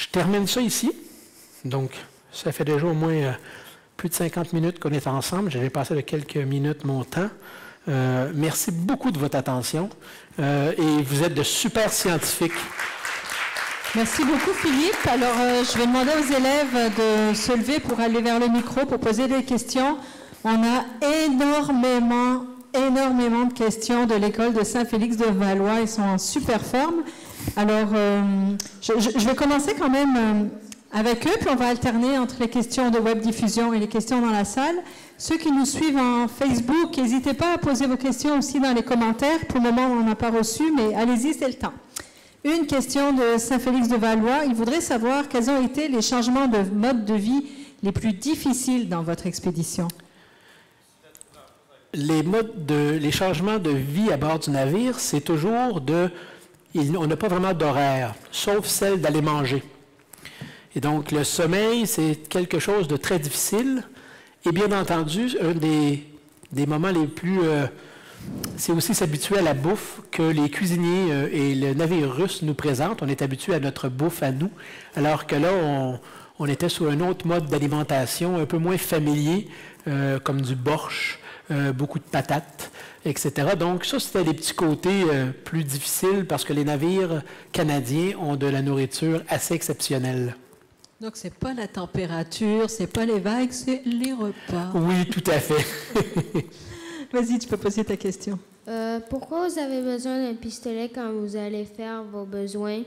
Speaker 2: termine ça ici. Donc, ça fait déjà au moins euh, plus de cinquante minutes qu'on est ensemble. J'ai dépassé de quelques minutes mon temps. Euh, merci beaucoup de votre attention. Euh, et vous êtes de super scientifiques.
Speaker 1: Merci beaucoup, Philippe. Alors, euh, je vais demander aux élèves de se lever pour aller vers le micro, pour poser des questions. On a énormément, énormément de questions de l'école de Saint-Félix-de-Valois. Ils sont en super forme. Alors, euh, je, je, je vais commencer quand même euh, avec eux, puis on va alterner entre les questions de web diffusion et les questions dans la salle. Ceux qui nous suivent en Facebook, n'hésitez pas à poser vos questions aussi dans les commentaires. Pour le moment, on n'en a pas reçu, mais allez-y, c'est le temps. Une question de Saint-Félix-de-Valois. Il voudrait savoir quels ont été les changements de mode de vie les plus difficiles dans votre expédition.
Speaker 2: Les, modes de, les changements de vie à bord du navire, c'est toujours de... Il, on n'a pas vraiment d'horaire, sauf celle d'aller manger. Et donc, le sommeil, c'est quelque chose de très difficile. Et bien entendu, un des, des moments les plus... Euh, c'est aussi s'habituer à la bouffe que les cuisiniers euh, et le navire russe nous présentent. On est habitué à notre bouffe à nous, alors que là, on, on était sur un autre mode d'alimentation un peu moins familier, euh, comme du borsch, euh, beaucoup de patates, et cetera. Donc ça, c'était les petits côtés euh, plus difficiles parce que les navires canadiens ont de la nourriture assez exceptionnelle.
Speaker 1: Donc, ce n'est pas la température, ce n'est pas les vagues, c'est les repas.
Speaker 2: Oui, tout à fait.
Speaker 1: Vas-y, tu peux poser ta question.
Speaker 6: Euh, pourquoi vous avez besoin d'un pistolet quand vous allez faire vos besoins?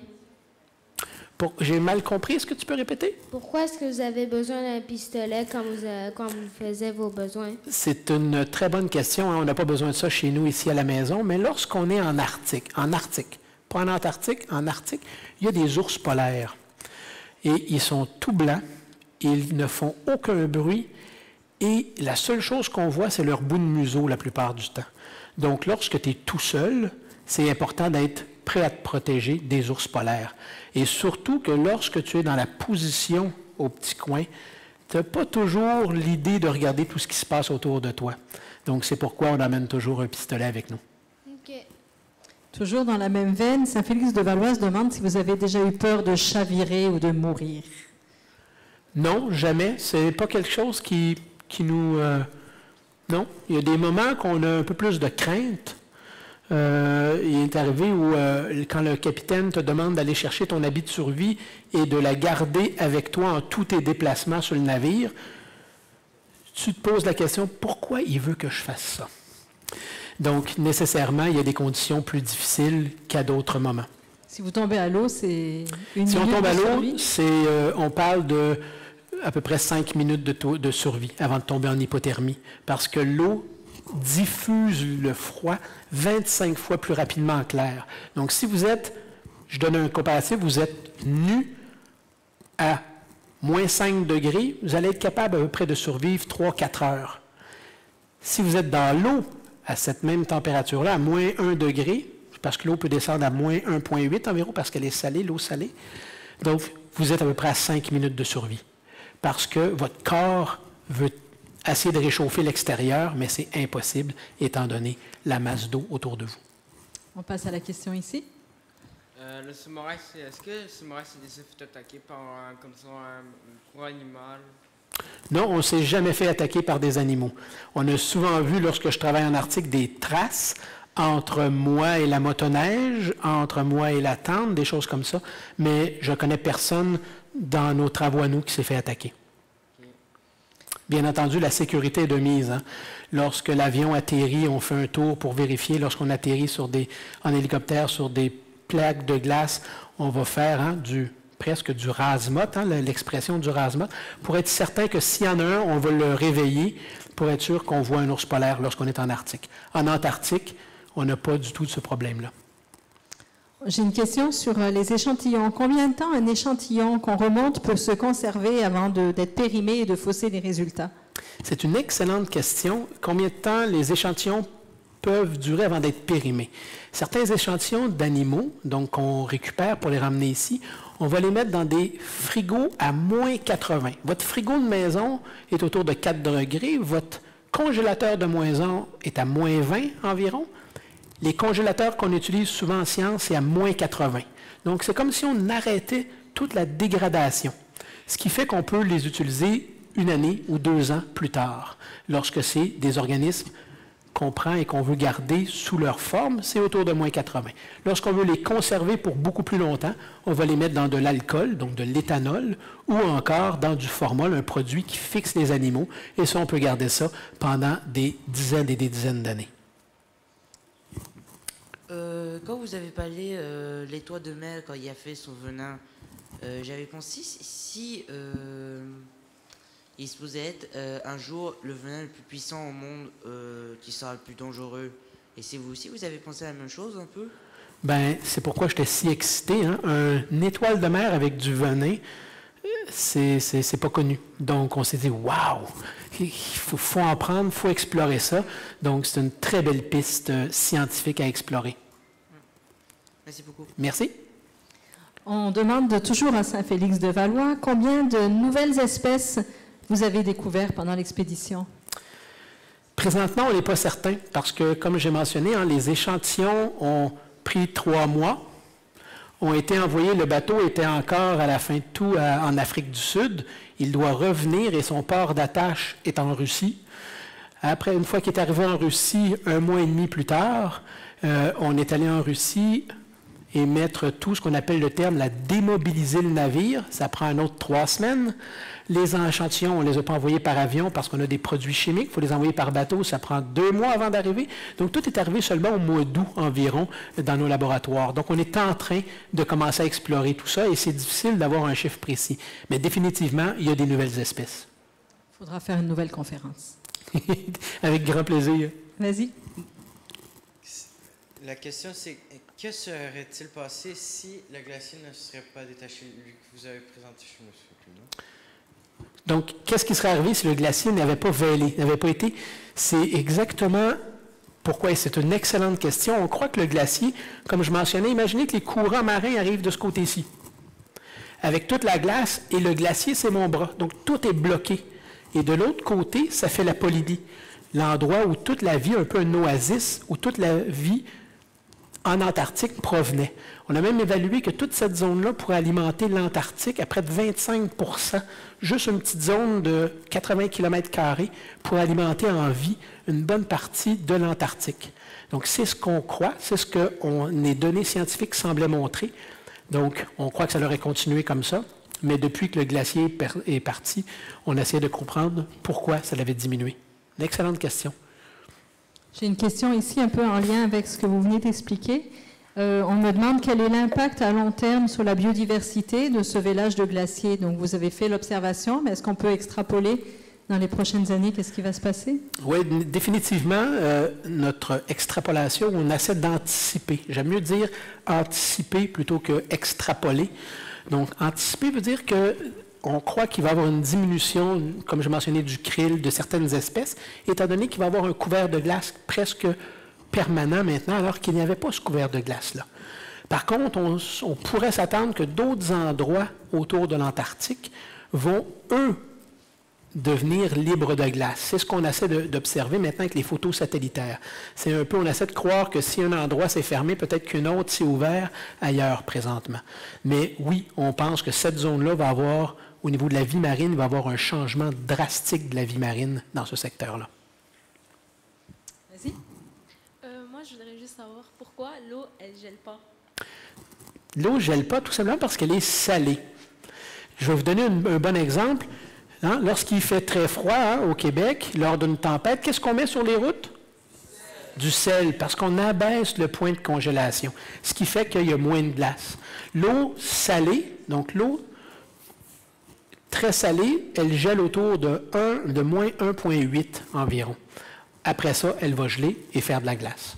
Speaker 2: J'ai mal compris, est-ce que tu peux répéter?
Speaker 6: Pourquoi est-ce que vous avez besoin d'un pistolet quand vous, euh, quand vous faisiez vos besoins?
Speaker 2: C'est une très bonne question. Hein? On n'a pas besoin de ça chez nous, ici à la maison, mais lorsqu'on est en Arctique, en Arctique, pas en Antarctique, en Arctique, il y a des ours polaires. Et ils sont tout blancs, ils ne font aucun bruit, et la seule chose qu'on voit, c'est leur bout de museau la plupart du temps. Donc, lorsque tu es tout seul, c'est important d'être prêt à te protéger des ours polaires. Et surtout que lorsque tu es dans la position au petit coin, tu n'as pas toujours l'idée de regarder tout ce qui se passe autour de toi. Donc, c'est pourquoi on amène toujours un pistolet avec nous.
Speaker 6: OK.
Speaker 1: Toujours dans la même veine, Saint-Félix-de-Valois demande si vous avez déjà eu peur de chavirer ou de mourir.
Speaker 2: Non, jamais. C'est pas quelque chose qui... qui nous... Euh, non, il y a des moments qu'on a un peu plus de crainte. Euh, il est arrivé où, euh, quand le capitaine te demande d'aller chercher ton habit de survie et de la garder avec toi en tous tes déplacements sur le navire, tu te poses la question, pourquoi il veut que je fasse ça? Donc, nécessairement, il y a des conditions plus difficiles qu'à d'autres moments.
Speaker 1: Si vous tombez à l'eau, c'est une
Speaker 2: si
Speaker 1: minute
Speaker 2: on tombe à
Speaker 1: de
Speaker 2: l'eau,
Speaker 1: survie?
Speaker 2: c'est, euh, on parle de à peu près cinq minutes de, de survie avant de tomber en hypothermie, parce que l'eau diffuse le froid vingt-cinq fois plus rapidement en clair. Donc, si vous êtes, je donne un comparatif, vous êtes nu à moins cinq degrés, vous allez être capable à peu près de survivre trois à quatre heures. Si vous êtes dans l'eau, à cette même température-là, à moins un degré, parce que l'eau peut descendre à moins un virgule huit environ, parce qu'elle est salée, l'eau salée, donc vous êtes à peu près à cinq minutes de survie. Parce que votre corps veut essayer de réchauffer l'extérieur, mais c'est impossible étant donné la masse d'eau autour de vous.
Speaker 1: On passe à la question ici.
Speaker 5: Euh, le sous-marin, est-ce que le sous-marin s'est déjà fait attaquer par un, comme ça, un gros animal?
Speaker 2: Non, on ne s'est jamais fait attaquer par des animaux. On a souvent vu, lorsque je travaille en Arctique, des traces entre moi et la motoneige, entre moi et la tente, des choses comme ça, mais je ne connais personne dans nos travaux à nous qui s'est fait attaquer. Okay. Bien entendu, la sécurité est de mise. Hein. Lorsque l'avion atterrit, on fait un tour pour vérifier. Lorsqu'on atterrit sur des, en hélicoptère sur des plaques de glace, on va faire hein, du, presque du rase-motte, hein, l'expression du rase-motte, pour être certain que s'il y en a un, on va le réveiller pour être sûr qu'on voit un ours polaire lorsqu'on est en Arctique. En Antarctique, on n'a pas du tout de ce problème-là.
Speaker 1: J'ai une question sur les échantillons. Combien de temps un échantillon qu'on remonte peut se conserver avant d'être périmé et de fausser les résultats?
Speaker 2: C'est une excellente question. Combien de temps les échantillons peuvent durer avant d'être périmés? Certains échantillons d'animaux, donc qu'on récupère pour les ramener ici, on va les mettre dans des frigos à moins quatre-vingts. Votre frigo de maison est autour de quatre degrés. Votre congélateur de maison est à moins vingt environ. Les congélateurs qu'on utilise souvent en science, c'est à moins quatre-vingts. Donc, c'est comme si on arrêtait toute la dégradation, ce qui fait qu'on peut les utiliser une année ou deux ans plus tard, lorsque c'est des organismes qu'on prend et qu'on veut garder sous leur forme, c'est autour de moins quatre-vingts. Lorsqu'on veut les conserver pour beaucoup plus longtemps, on va les mettre dans de l'alcool, donc de l'éthanol, ou encore dans du formol, un produit qui fixe les animaux, et ça, on peut garder ça pendant des dizaines et des dizaines d'années.
Speaker 7: Euh, quand vous avez parlé euh, les toits de mer, quand il a fait son venin, euh, j'avais pensé si euh, il se posait être euh, un jour le venin le plus puissant au monde, euh, qui sera le plus dangereux. Et c'est vous aussi, vous avez pensé à la même chose un peu?
Speaker 2: Ben, c'est pourquoi j'étais si excité. Hein? Un étoile de mer avec du venin, c'est, c'est, c'est pas connu. Donc, on s'est dit, waouh, il faut, faut en prendre, il faut explorer ça. Donc, c'est une très belle piste euh, scientifique à explorer.
Speaker 7: Merci beaucoup.
Speaker 2: Merci.
Speaker 1: On demande toujours à Saint-Félix-de-Valois combien de nouvelles espèces vous avez découvertes pendant l'expédition?
Speaker 2: Présentement, on n'est pas certain parce que, comme j'ai mentionné, hein, les échantillons ont pris trois mois, ont été envoyés, le bateau était encore à la fin de tout à, en Afrique du Sud. Il doit revenir et son port d'attache est en Russie. Après, une fois qu'il est arrivé en Russie, un mois et demi plus tard, euh, on est allé en Russie et mettre tout ce qu'on appelle le terme la démobiliser le navire. Ça prend un autre trois semaines. Les échantillons, on ne les a pas envoyés par avion parce qu'on a des produits chimiques. Il faut les envoyer par bateau. Ça prend deux mois avant d'arriver. Donc, tout est arrivé seulement au mois d'août environ dans nos laboratoires. Donc, on est en train de commencer à explorer tout ça et c'est difficile d'avoir un chiffre précis. Mais définitivement, il y a des nouvelles espèces.
Speaker 1: Il faudra faire une nouvelle conférence.
Speaker 2: Avec grand plaisir.
Speaker 1: Vas-y.
Speaker 5: La question, c'est que serait-il passé si le glacier ne serait pas détaché, lui que vous avez présenté chez nous?
Speaker 2: Donc, qu'est-ce qui serait arrivé si le glacier n'avait pas vêlé, n'avait pas été? C'est exactement pourquoi, et c'est une excellente question. On croit que le glacier, comme je mentionnais, imaginez que les courants marins arrivent de ce côté-ci, avec toute la glace, et le glacier, c'est mon bras. Donc, tout est bloqué. Et de l'autre côté, ça fait la Polydie, l'endroit où toute la vie, un peu un oasis, où toute la vie en Antarctique provenait. On a même évalué que toute cette zone-là pourrait alimenter l'Antarctique à près de vingt-cinq pour cent. Juste une petite zone de quatre-vingts kilomètres carrés pour alimenter en vie une bonne partie de l'Antarctique. Donc, c'est ce qu'on croit, c'est ce que on, les données scientifiques semblaient montrer. Donc, on croit que ça aurait continué comme ça. Mais depuis que le glacier est parti, on essaie de comprendre pourquoi ça l'avait diminué. Une excellente question.
Speaker 1: J'ai une question ici un peu en lien avec ce que vous venez d'expliquer. Euh, on me demande quel est l'impact à long terme sur la biodiversité de ce vêlage de glacier. Donc, vous avez fait l'observation, mais est-ce qu'on peut extrapoler dans les prochaines années qu'est-ce qui va se passer?
Speaker 2: Oui, définitivement, euh, notre extrapolation, on essaie d'anticiper. J'aime mieux dire anticiper plutôt que extrapoler. Donc, anticiper veut dire que on croit qu'il va y avoir une diminution, comme je mentionnais, du krill, de certaines espèces, étant donné qu'il va y avoir un couvert de glace presque permanent maintenant, alors qu'il n'y avait pas ce couvert de glace-là. Par contre, on, on pourrait s'attendre que d'autres endroits autour de l'Antarctique vont, eux, devenir libres de glace. C'est ce qu'on essaie de, d'observer maintenant avec les photos satellitaires. C'est un peu, on essaie de croire que si un endroit s'est fermé, peut-être qu'un autre s'est ouvert ailleurs présentement. Mais oui, on pense que cette zone-là va avoir, au niveau de la vie marine, va avoir un changement drastique de la vie marine dans ce secteur-là.
Speaker 1: Vas-y.
Speaker 11: Euh, moi, je voudrais juste savoir pourquoi l'eau, elle ne gèle pas.
Speaker 2: L'eau ne gèle pas tout simplement parce qu'elle est salée. Je vais vous donner un, un bon exemple. Hein? Lorsqu'il fait très froid hein, au Québec, lors d'une tempête, qu'est-ce qu'on met sur les routes? Du sel, parce qu'on abaisse le point de congélation, ce qui fait qu'il y a moins de glace. L'eau salée, donc l'eau très salée, elle gèle autour de, un, de moins un virgule huit environ. Après ça, elle va geler et faire de la glace.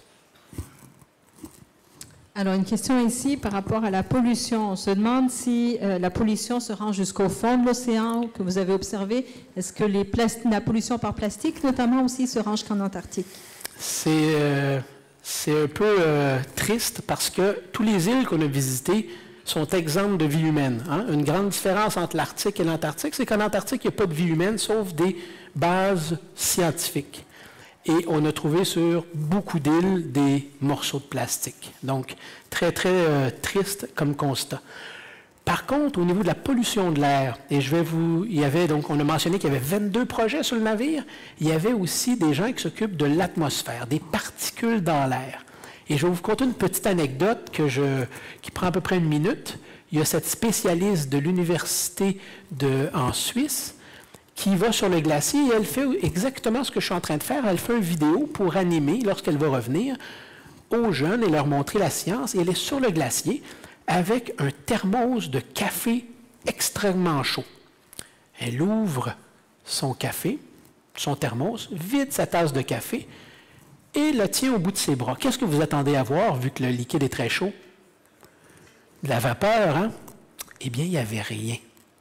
Speaker 1: Alors, une question ici par rapport à la pollution. On se demande si euh, la pollution se rend jusqu'au fond de l'océan que vous avez observé. Est-ce que les la pollution par plastique, notamment, aussi se rend jusqu'en Antarctique?
Speaker 2: C'est euh, c'est un peu euh, triste parce que tous les îles qu'on a visitées sont exemptes de vie humaine. Hein? Une grande différence entre l'Arctique et l'Antarctique, c'est qu'en Antarctique, il n'y a pas de vie humaine, sauf des bases scientifiques. Et on a trouvé sur beaucoup d'îles des morceaux de plastique. Donc, très, très euh, triste comme constat. Par contre, au niveau de la pollution de l'air, et je vais vous, il y avait donc, on a mentionné qu'il y avait vingt-deux projets sur le navire, il y avait aussi des gens qui s'occupent de l'atmosphère, des particules dans l'air. Et je vais vous conter une petite anecdote que je, qui prend à peu près une minute. Il y a cette spécialiste de l'université de, en Suisse qui va sur le glacier et elle fait exactement ce que je suis en train de faire. Elle fait une vidéo pour animer, lorsqu'elle va revenir, aux jeunes et leur montrer la science. Et elle est sur le glacier avec un thermos de café extrêmement chaud. Elle ouvre son café, son thermos, vide sa tasse de café et la tient au bout de ses bras. Qu'est-ce que vous attendez à voir, vu que le liquide est très chaud? De la vapeur, hein? Eh bien, il n'y avait rien.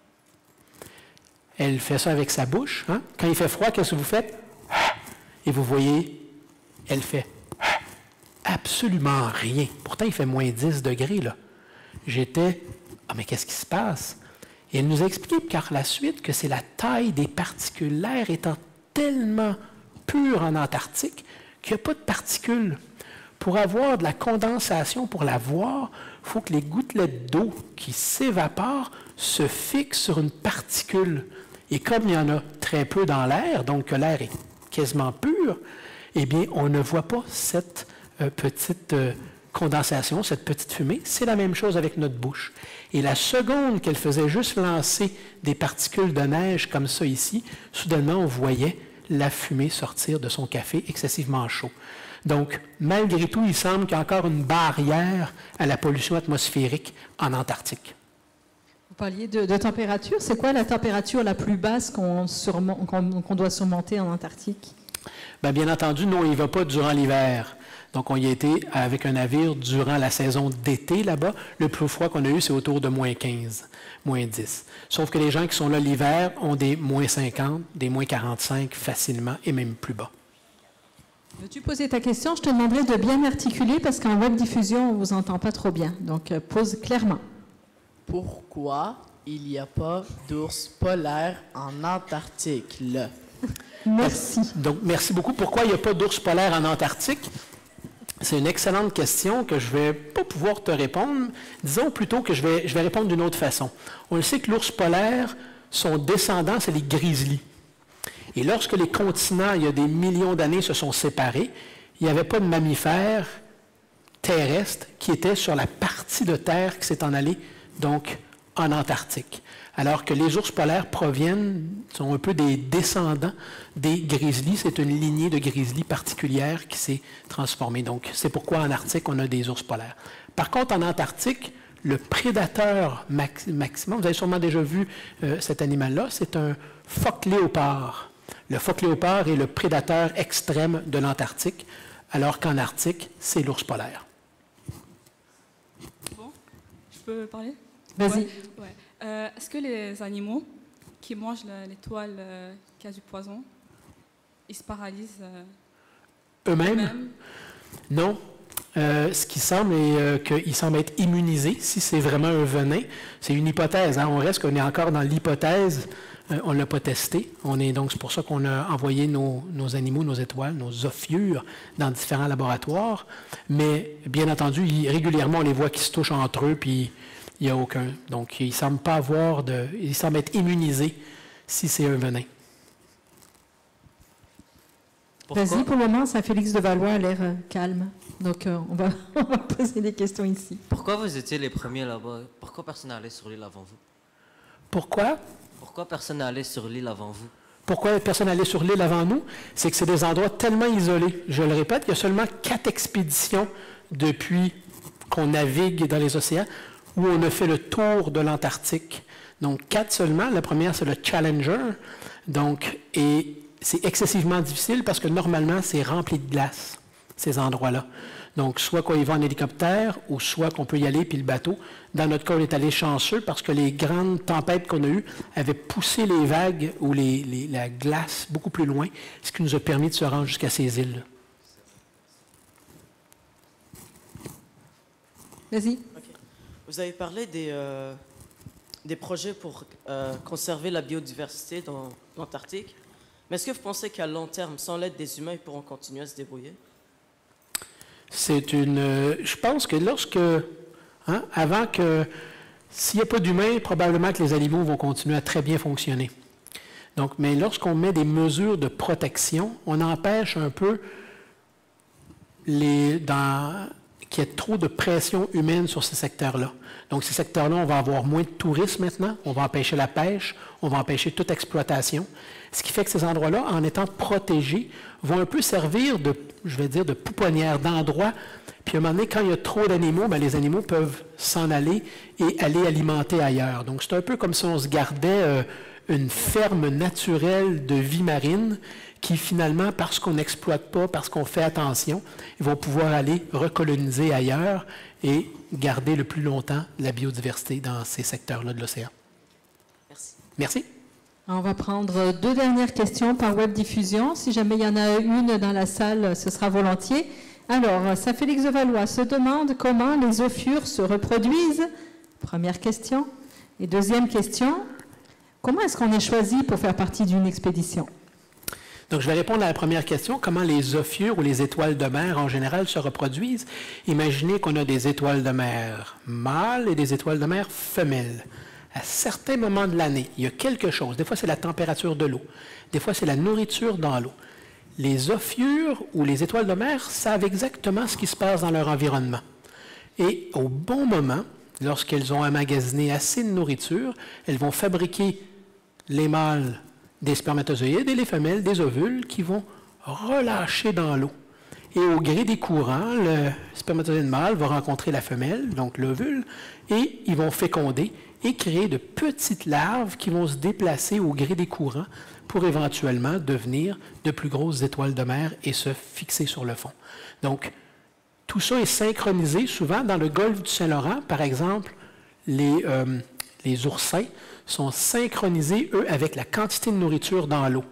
Speaker 2: Elle fait ça avec sa bouche. Hein? Quand il fait froid, qu'est-ce que vous faites? Et vous voyez, elle fait absolument rien. Pourtant, il fait moins dix degrés, là. J'étais, ah, mais qu'est-ce qui se passe? Et elle nous a expliqué par la suite que c'est la taille des particules. L'air étant tellement pur en Antarctique qu'il n'y a pas de particules. Pour avoir de la condensation, pour la voir, il faut que les gouttelettes d'eau qui s'évaporent se fixent sur une particule. Et comme il y en a très peu dans l'air, donc que l'air est quasiment pur, eh bien, on ne voit pas cette euh, petite euh, condensation, cette petite fumée. C'est la même chose avec notre bouche. Et la seconde qu'elle faisait juste lancer des particules de neige comme ça ici, soudainement, on voyait la fumée sortir de son café excessivement chaud. Donc, malgré tout, il semble qu'il y a encore une barrière à la pollution atmosphérique en Antarctique.
Speaker 1: Vous parliez de, de température. C'est quoi la température la plus basse qu'on qu'on, qu'on doit surmonter en Antarctique?
Speaker 2: Bien, bien entendu, nous, on n'y va pas durant l'hiver. Donc, on y a été avec un navire durant la saison d'été là-bas. Le plus froid qu'on a eu, c'est autour de moins quinze, moins dix. Sauf que les gens qui sont là l'hiver ont des moins cinquante, des moins quarante-cinq facilement et même plus bas.
Speaker 1: Veux-tu poser ta question? Je te demanderai de bien articuler parce qu'en web diffusion, on ne vous entend pas trop bien. Donc, euh, pose clairement.
Speaker 12: Pourquoi il n'y a pas d'ours polaires en Antarctique, là?
Speaker 1: Merci.
Speaker 2: Donc, merci beaucoup. Pourquoi il n'y a pas d'ours polaires en Antarctique? C'est une excellente question que je ne vais pas pouvoir te répondre. Disons plutôt que je vais, je vais répondre d'une autre façon. On le sait que l'ours polaire, son descendant, c'est les grizzlies. Et lorsque les continents, il y a des millions d'années, se sont séparés, il n'y avait pas de mammifères terrestres qui étaient sur la partie de terre qui s'est en allée, donc en Antarctique. Alors que les ours polaires proviennent, sont un peu des descendants des grizzlies. C'est une lignée de grizzlies particulière qui s'est transformée. Donc, c'est pourquoi en Arctique, on a des ours polaires. Par contre, en Antarctique, le prédateur max maximum, vous avez sûrement déjà vu euh, cet animal-là, c'est un phoque léopard. Le phoque léopard est le prédateur extrême de l'Antarctique, alors qu'en Arctique, c'est l'ours polaire.
Speaker 11: Bon, je peux parler?
Speaker 1: Vas-y.
Speaker 11: Ouais, ouais. Euh, Est-ce que les animaux qui mangent la, les toiles euh, qui ont du poison, ils se paralysent euh,
Speaker 2: eux-mêmes?
Speaker 11: eux-mêmes?
Speaker 2: Non. Euh, ce qui semble est euh, qu'ils semblent être immunisés, si c'est vraiment un venin. C'est une hypothèse. Hein? On reste qu'on est encore dans l'hypothèse. Euh, on ne l'a pas testé. On est donc, c'est pour ça qu'on a envoyé nos, nos animaux, nos étoiles, nos ophiures dans différents laboratoires. Mais bien entendu, ils, régulièrement, on les voit qui se touchent entre eux, puis il n'y a aucun. Donc, ils ne semblent pas avoir de. Ils semblent être immunisés si c'est un venin.
Speaker 1: Vas-y, pour le moment, Saint-Félix de Valois a l'air euh, calme. Donc, euh, on, va, on va poser des questions ici.
Speaker 13: Pourquoi vous étiez les premiers là-bas? Pourquoi personne n'est allé sur l'île avant vous?
Speaker 2: Pourquoi?
Speaker 13: Pourquoi personne n'est allé sur l'île avant vous?
Speaker 2: Pourquoi personne n'est allé sur l'île avant nous? C'est que c'est des endroits tellement isolés. Je le répète, il y a seulement quatre expéditions depuis qu'on navigue dans les océans où on a fait le tour de l'Antarctique. Donc, quatre seulement. La première, c'est le Challenger. Donc, et c'est excessivement difficile parce que normalement, c'est rempli de glace, ces endroits-là. Donc, soit qu'on y va en hélicoptère ou soit qu'on peut y aller, puis le bateau. Dans notre cas, on est allé chanceux parce que les grandes tempêtes qu'on a eues avaient poussé les vagues ou les, les, la glace beaucoup plus loin, ce qui nous a permis de se rendre jusqu'à ces îles-là.
Speaker 1: Vas-y.
Speaker 12: Okay. Vous avez parlé des, euh, des projets pour euh, conserver la biodiversité dans l'Antarctique. Mais est-ce que vous pensez qu'à long terme, sans l'aide des humains, ils pourront continuer à se débrouiller?
Speaker 2: C'est une... Euh, je pense que lorsque... Hein, avant que S'il n'y a pas d'humains, probablement que les animaux vont continuer à très bien fonctionner. Donc, mais lorsqu'on met des mesures de protection, on empêche un peu les, dans, qu'il y ait trop de pression humaine sur ces secteurs-là. Donc, ces secteurs-là, on va avoir moins de tourisme maintenant, on va empêcher la pêche, on va empêcher toute exploitation. Ce qui fait que ces endroits-là, en étant protégés, vont un peu servir de, je vais dire, de pouponnière, d'endroit. Puis à un moment donné, quand il y a trop d'animaux, bien, les animaux peuvent s'en aller et aller alimenter ailleurs. Donc, c'est un peu comme si on se gardait euh, une ferme naturelle de vie marine qui, finalement, parce qu'on n'exploite pas, parce qu'on fait attention, ils vont pouvoir aller recoloniser ailleurs et garder le plus longtemps la biodiversité dans ces secteurs-là de l'océan.
Speaker 12: Merci.
Speaker 2: Merci.
Speaker 1: On va prendre deux dernières questions par web diffusion. Si jamais il y en a une dans la salle, ce sera volontiers. Alors, Saint-Félix de Valois se demande comment les ophures se reproduisent. Première question. Et deuxième question, comment est-ce qu'on est choisi pour faire partie d'une expédition?
Speaker 2: Donc, je vais répondre à la première question, comment les ophures ou les étoiles de mer en général se reproduisent. Imaginez qu'on a des étoiles de mer mâles et des étoiles de mer femelles. À certains moments de l'année, il y a quelque chose. Des fois, c'est la température de l'eau. Des fois, c'est la nourriture dans l'eau. Les ophures ou les étoiles de mer savent exactement ce qui se passe dans leur environnement. Et au bon moment, lorsqu'elles ont emmagasiné assez de nourriture, elles vont fabriquer les mâles des spermatozoïdes et les femelles des ovules qui vont relâcher dans l'eau. Et au gré des courants, le spermatozoïde mâle va rencontrer la femelle, donc l'ovule, et ils vont féconder et créer de petites larves qui vont se déplacer au gré des courants pour éventuellement devenir de plus grosses étoiles de mer et se fixer sur le fond. Donc, tout ça est synchronisé. Souvent, dans le golfe du Saint-Laurent, par exemple, les, euh, les oursins sont synchronisés, eux, avec la quantité de nourriture dans l'eau.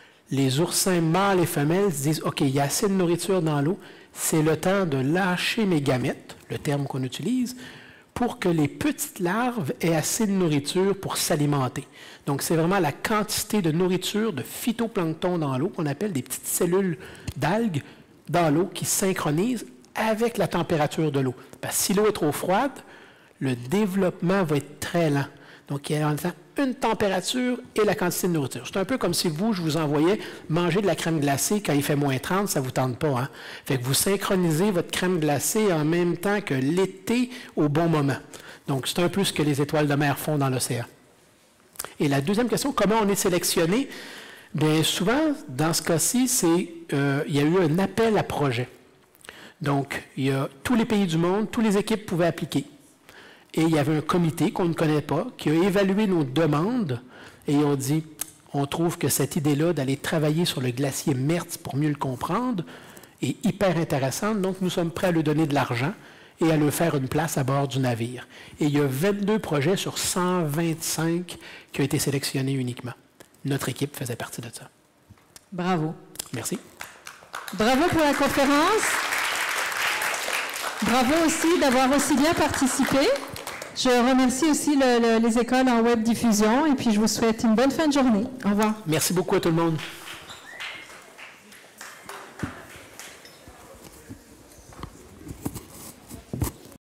Speaker 2: Les oursins mâles et femelles se disent « OK, il y a assez de nourriture dans l'eau, c'est le temps de lâcher mes gamètes », le terme qu'on utilise, pour que les petites larves aient assez de nourriture pour s'alimenter. Donc, c'est vraiment la quantité de nourriture, de phytoplancton dans l'eau, qu'on appelle des petites cellules d'algues dans l'eau qui synchronisent avec la température de l'eau. Parce que si l'eau est trop froide, le développement va être très lent. Donc, il y a une température et la quantité de nourriture. C'est un peu comme si vous, je vous envoyais manger de la crème glacée quand il fait moins trente, ça ne vous tente pas. Hein? Fait que vous synchronisez votre crème glacée en même temps que l'été au bon moment. Donc, c'est un peu ce que les étoiles de mer font dans l'océan. Et la deuxième question, comment on est sélectionné? Bien, souvent, dans ce cas-ci, c'est euh, il y a eu un appel à projet. Donc, il y a tous les pays du monde, toutes les équipes pouvaient appliquer. Et il y avait un comité qu'on ne connaît pas qui a évalué nos demandes et ils ont dit, on trouve que cette idée-là d'aller travailler sur le glacier Mertz pour mieux le comprendre est hyper intéressante, donc nous sommes prêts à lui donner de l'argent et à lui faire une place à bord du navire. Et il y a vingt-deux projets sur cent vingt-cinq qui ont été sélectionnés uniquement. Notre équipe faisait partie de ça.
Speaker 1: Bravo.
Speaker 2: Merci.
Speaker 1: Bravo pour la conférence. Bravo aussi d'avoir aussi bien participé. Je remercie aussi le, le, les écoles en web diffusion et puis je vous souhaite une bonne fin de journée. Au revoir.
Speaker 2: Merci beaucoup à tout le monde.